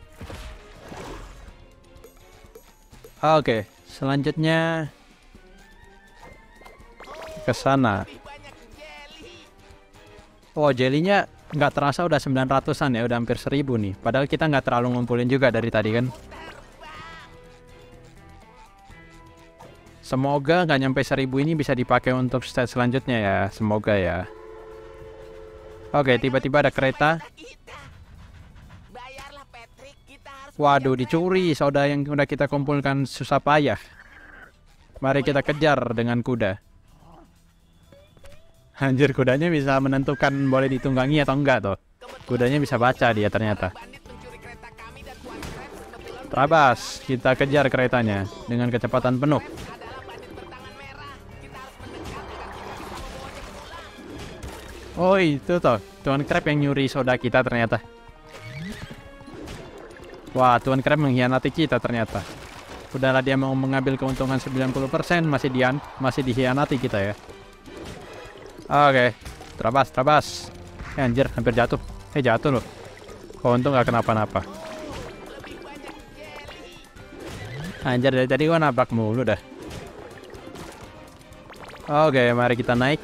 Oke, selanjutnya ke sana. Oh, jelinya nggak terasa udah sembilan ratusan ya, udah hampir seribu nih. Padahal kita nggak terlalu ngumpulin juga dari tadi kan. Semoga nggak nyampe seribu ini bisa dipakai untuk stage selanjutnya ya. Semoga ya. Oke, tiba-tiba ada kereta. Waduh, dicuri soda yang udah kita kumpulkan susah payah. Mari kita kejar dengan kuda. Anjir, kudanya bisa menentukan boleh ditunggangi atau enggak tuh. Kudanya bisa baca dia ternyata. Terabas, kita kejar keretanya dengan kecepatan penuh. Oh, itu tuh, Tuan Crab yang nyuri soda kita ternyata. Wah, Tuan Crab mengkhianati kita ternyata. Udahlah, dia mau mengambil keuntungan sembilan puluh persen, masih dian masih dikhianati kita ya. Oke, terabas, terabas. Eh, anjir, hampir jatuh. Eh, jatuh loh. Oh, untung gak kenapa-napa. Anjir, dari tadi gua nabrak mulu dah. Oke, mari kita naik.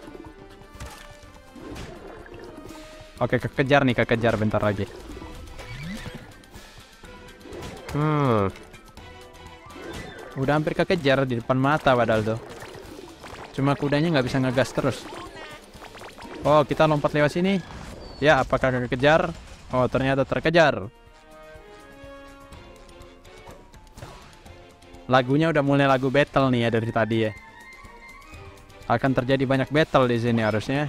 Oke, kekejar nih, kekejar bentar lagi. Hmm. Udah hampir kekejar di depan mata padahal tuh. Cuma kudanya nggak bisa ngegas terus. Oh, kita lompat lewat sini. Ya, apakah kekejar? Oh, ternyata terkejar. Lagunya udah mulai lagu battle nih ya dari tadi ya. Akan terjadi banyak battle di sini harusnya.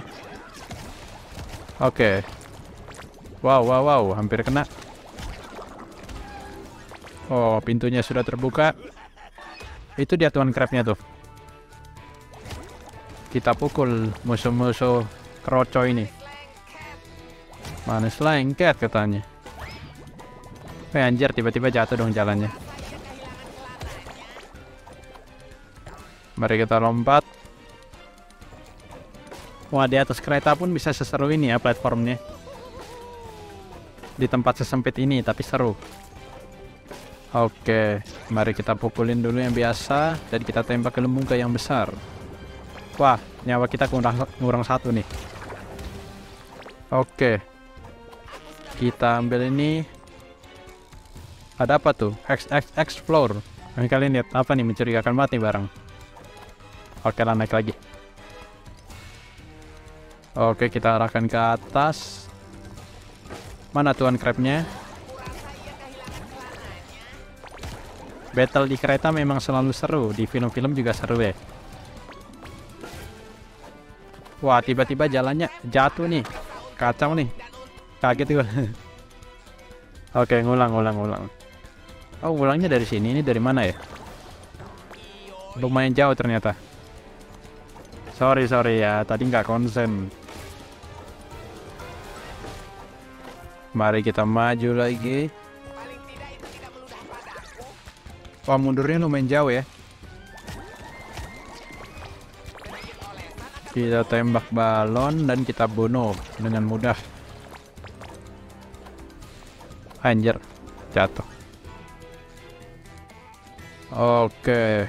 Oke. Wow, wow, wow, hampir kena. Oh, pintunya sudah terbuka. Itu dia Tuan Crabnya tuh. Kita pukul musuh-musuh kroco ini. Manis lengket katanya. Eh, anjir, tiba-tiba jatuh dong jalannya. Mari kita lompat. Wah, di atas kereta pun bisa seseru ini ya platformnya. Di tempat sesempit ini, tapi seru. Oke, mari kita pukulin dulu yang biasa dan kita tembak gelembung ke yang besar. Wah, nyawa kita kurang, kurang satu nih. Oke, kita ambil ini. Ada apa tuh? Ex ex explore. Nah, kalian lihat apa nih, mencurigakan mati barang. Oke, lah naik lagi. Oke, kita arahkan ke atas. Mana Tuan Crabnya? Battle di kereta memang selalu seru. Di film-film juga seru ya. Wah, tiba-tiba jalannya jatuh nih. Kacau nih. Kaget gue. Oke, ngulang, ngulang, ngulang. Oh, ngulangnya dari sini. Ini dari mana ya? Lumayan jauh ternyata. Sorry, sorry ya. Tadi nggak konsen. Mari kita maju lagi. Wah, mundurnya lumayan jauh ya. Kita tembak balon dan kita bunuh dengan mudah. Anjir, jatuh. Oke.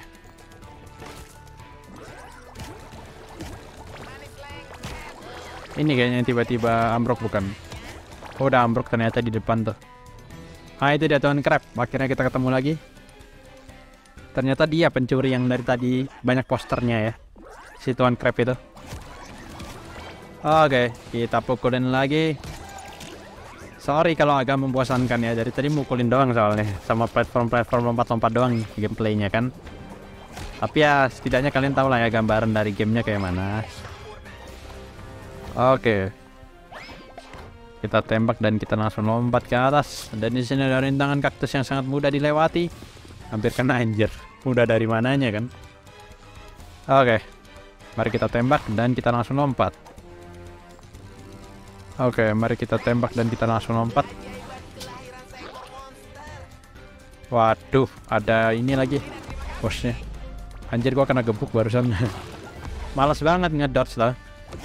Ini kayaknya tiba-tiba ambruk bukan? Oh, udah ambruk ternyata di depan tuh. Ah, itu dia Tuan Crab. Akhirnya kita ketemu lagi. Ternyata dia pencuri yang dari tadi banyak posternya ya. Si Tuan Crab itu. Oke, kita pukulin lagi. Sorry kalau agak membosankan ya. Dari tadi mukulin doang soalnya. Sama platform-platform lompat-lompat doang gameplaynya kan. Tapi ya setidaknya kalian tahu lah ya gambaran dari gamenya kayak mana. Oke. Kita tembak dan kita langsung lompat ke atas. Dan di sini ada rintangan kaktus yang sangat mudah dilewati. Hampir kena anjir. Mudah dari mananya kan? Oke. Mari kita tembak dan kita langsung lompat. Oke, mari kita tembak dan kita langsung lompat. Waduh, ada ini lagi bosnya. Anjir, gua kena gebuk barusan. Males banget ngedodge lah.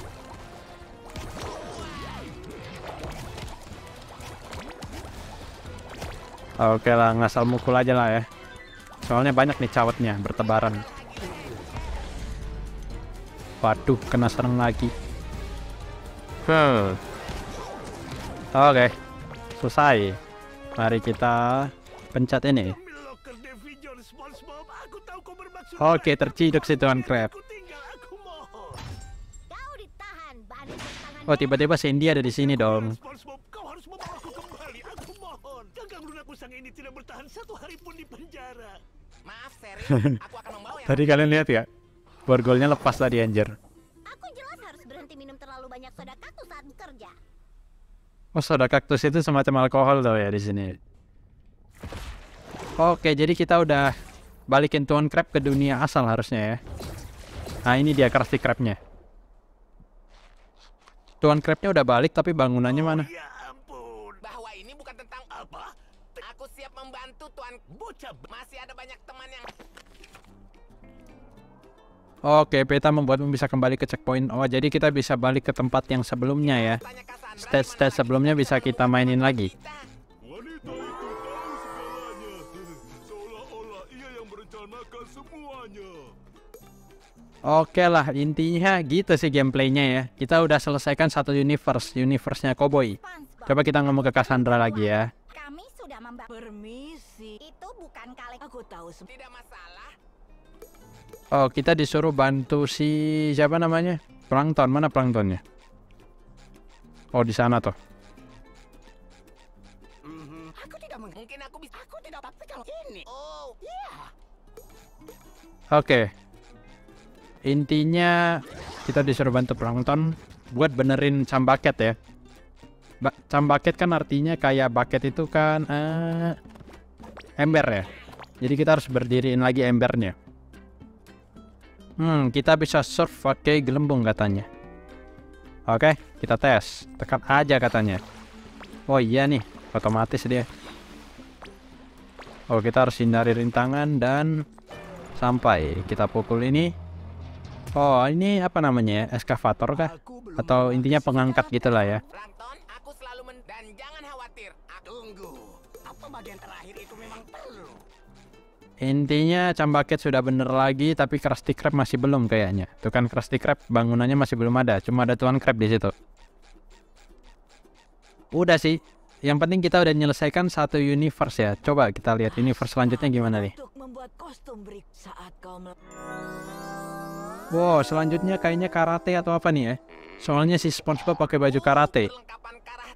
Oke lah, ngasal mukul aja lah ya. Soalnya banyak nih cawetnya bertebaran. Waduh, kena serang lagi. Hmm. Oke, selesai. Mari kita pencet ini. Oke, terciduk si Tuan Crab. Oh, tiba-tiba Sandy ada di sini dong. Tadi kalian lihat ya? Borgolnya lepas tadi anjir. Aku jelas harus berhenti minum terlalu banyak soda kaktus saat bekerja. Oh, soda kaktus itu semacam alkohol tau ya di sini. Oke, jadi kita udah balikin Tuan Crab ke dunia asal harusnya ya. Nah, ini dia Krusty Krab-nya. Tuan Crab-nya udah balik tapi bangunannya mana? Ya ampun. Bahwa ini bukan tentang Apa? aku siap membantu Tuan. Bocah. Masih ada banyak teman yang Oke, peta membuatmu bisa kembali ke checkpoint. Oh, jadi kita bisa balik ke tempat yang sebelumnya ya. tanya Cassandra. Stage-stage sebelumnya bisa kita mainin lagi. Wanita itu tahu segalanya. Seolah-olah ia yang merencanakan semuanya. Oke lah, intinya gitu sih gameplaynya ya. Kita udah selesaikan satu universe, universe-nya Cowboy. Coba kita ngomong ke Cassandra lagi ya. Kami sudah membantu. Permisi. Itu bukan kali. Aku tahu sem- Tidak masalah. Oh, kita disuruh bantu si siapa namanya? Plankton, mana Planktonnya? Oh, di sana tuh. Aku tidak meng... Mungkin aku bisa. Aku tidak tapi kalau ini. Oh, Oke. Intinya kita disuruh bantu Plankton buat benerin cambaket ya. Ba cambaket kan artinya kayak bucket itu kan eh, ember ya. Jadi kita harus berdiriin lagi embernya. Hmm, kita bisa surf pakai gelembung katanya. Oke, kita tes. Tekan aja katanya. Oh iya nih, otomatis dia. Oh, kita harus hindari rintangan dan sampai kita pukul ini. Oh, ini apa namanya ya? Eskavator kah? Atau intinya pengangkat gitulah ya. Plankton, aku selalu men dan jangan khawatir. Aku Tunggu. Apa bagian terakhir itu memang perlu? Intinya cambaket sudah bener lagi, tapi Krusty Krab masih belum kayaknya. Tuh kan Krusty Krab bangunannya masih belum ada, cuma ada Tuan Crab di situ. Udah sih. Yang penting kita udah menyelesaikan satu universe ya. Coba kita lihat universe selanjutnya gimana nih. Untuk membuat kostum break saat kau mel- Wow, selanjutnya kayaknya karate atau apa nih ya? Soalnya si SpongeBob pakai baju karate. perlengkapan karate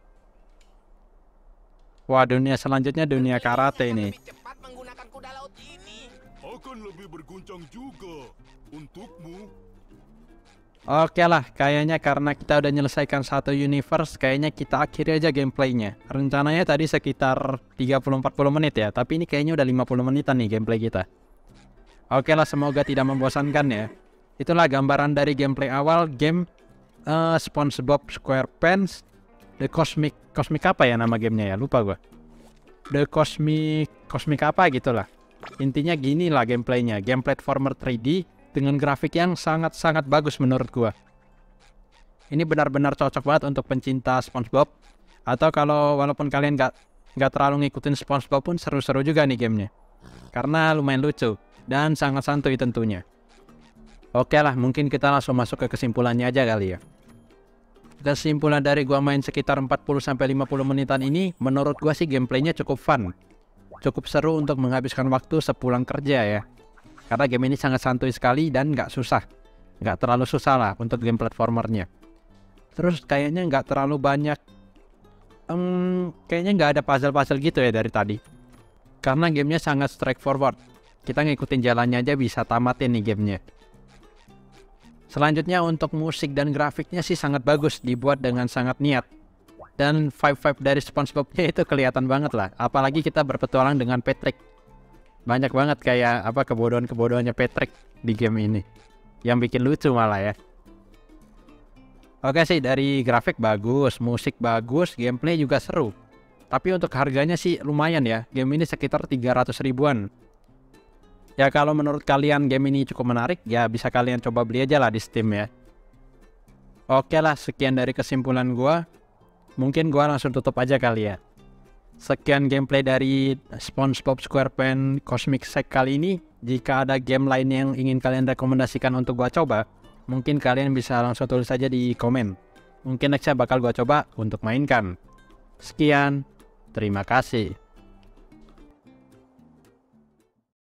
Wah, dunia selanjutnya dunia karate ini. lebih cepat menggunakan kuda laut ini. Akan lebih berguncang juga untukmu. Oke lah, kayaknya karena kita udah menyelesaikan satu universe, kayaknya kita akhiri aja gameplaynya. Rencananya tadi sekitar tiga puluh sampai empat puluh menit ya, tapi ini kayaknya udah lima puluh menitan nih gameplay kita. Oke lah, semoga tidak membosankan ya. Itulah gambaran dari gameplay awal game uh, SpongeBob SquarePants The Cosmic Cosmic apa ya nama gamenya ya, lupa gua. The Cosmic Cosmic apa gitulah. Intinya gini lah gameplaynya, game platformer tiga D dengan grafik yang sangat-sangat bagus menurut gua. Ini benar-benar cocok banget untuk pencinta SpongeBob, atau kalau walaupun kalian nggak nggak terlalu ngikutin SpongeBob pun seru-seru juga nih gamenya, karena lumayan lucu dan sangat santuy tentunya. Oke lah, mungkin kita langsung masuk ke kesimpulannya aja kali ya. Kesimpulan dari gua main sekitar empat puluh sampai lima puluh menitan ini, menurut gua sih gameplaynya cukup fun, cukup seru untuk menghabiskan waktu sepulang kerja ya. Karena game ini sangat santuy sekali dan nggak susah, nggak terlalu susah lah untuk game platformernya. Terus kayaknya nggak terlalu banyak, um, kayaknya nggak ada puzzle-puzzle gitu ya dari tadi. Karena gamenya sangat straightforward, kita ngikutin jalannya aja bisa tamatin nih gamenya. Selanjutnya untuk musik dan grafiknya sih sangat bagus, dibuat dengan sangat niat. Dan vibe-vibe dari SpongeBob-nya itu kelihatan banget lah. Apalagi kita berpetualang dengan Patrick. Banyak banget kayak apa kebodohan-kebodohannya Patrick di game ini. Yang bikin lucu malah ya. Oke sih, dari grafik bagus, musik bagus, gameplay juga seru. Tapi untuk harganya sih lumayan ya. Game ini sekitar tiga ratus ribuan. Ya kalau menurut kalian game ini cukup menarik, ya bisa kalian coba beli aja lah di Steam ya. Oke lah, sekian dari kesimpulan gua. Mungkin gua langsung tutup aja kali ya. Sekian gameplay dari SpongeBob SquarePants Cosmic Sack kali ini. Jika ada game lain yang ingin kalian rekomendasikan untuk gua coba, mungkin kalian bisa langsung tulis saja di komen. Mungkin nextnya bakal gua coba untuk mainkan. Sekian, terima kasih.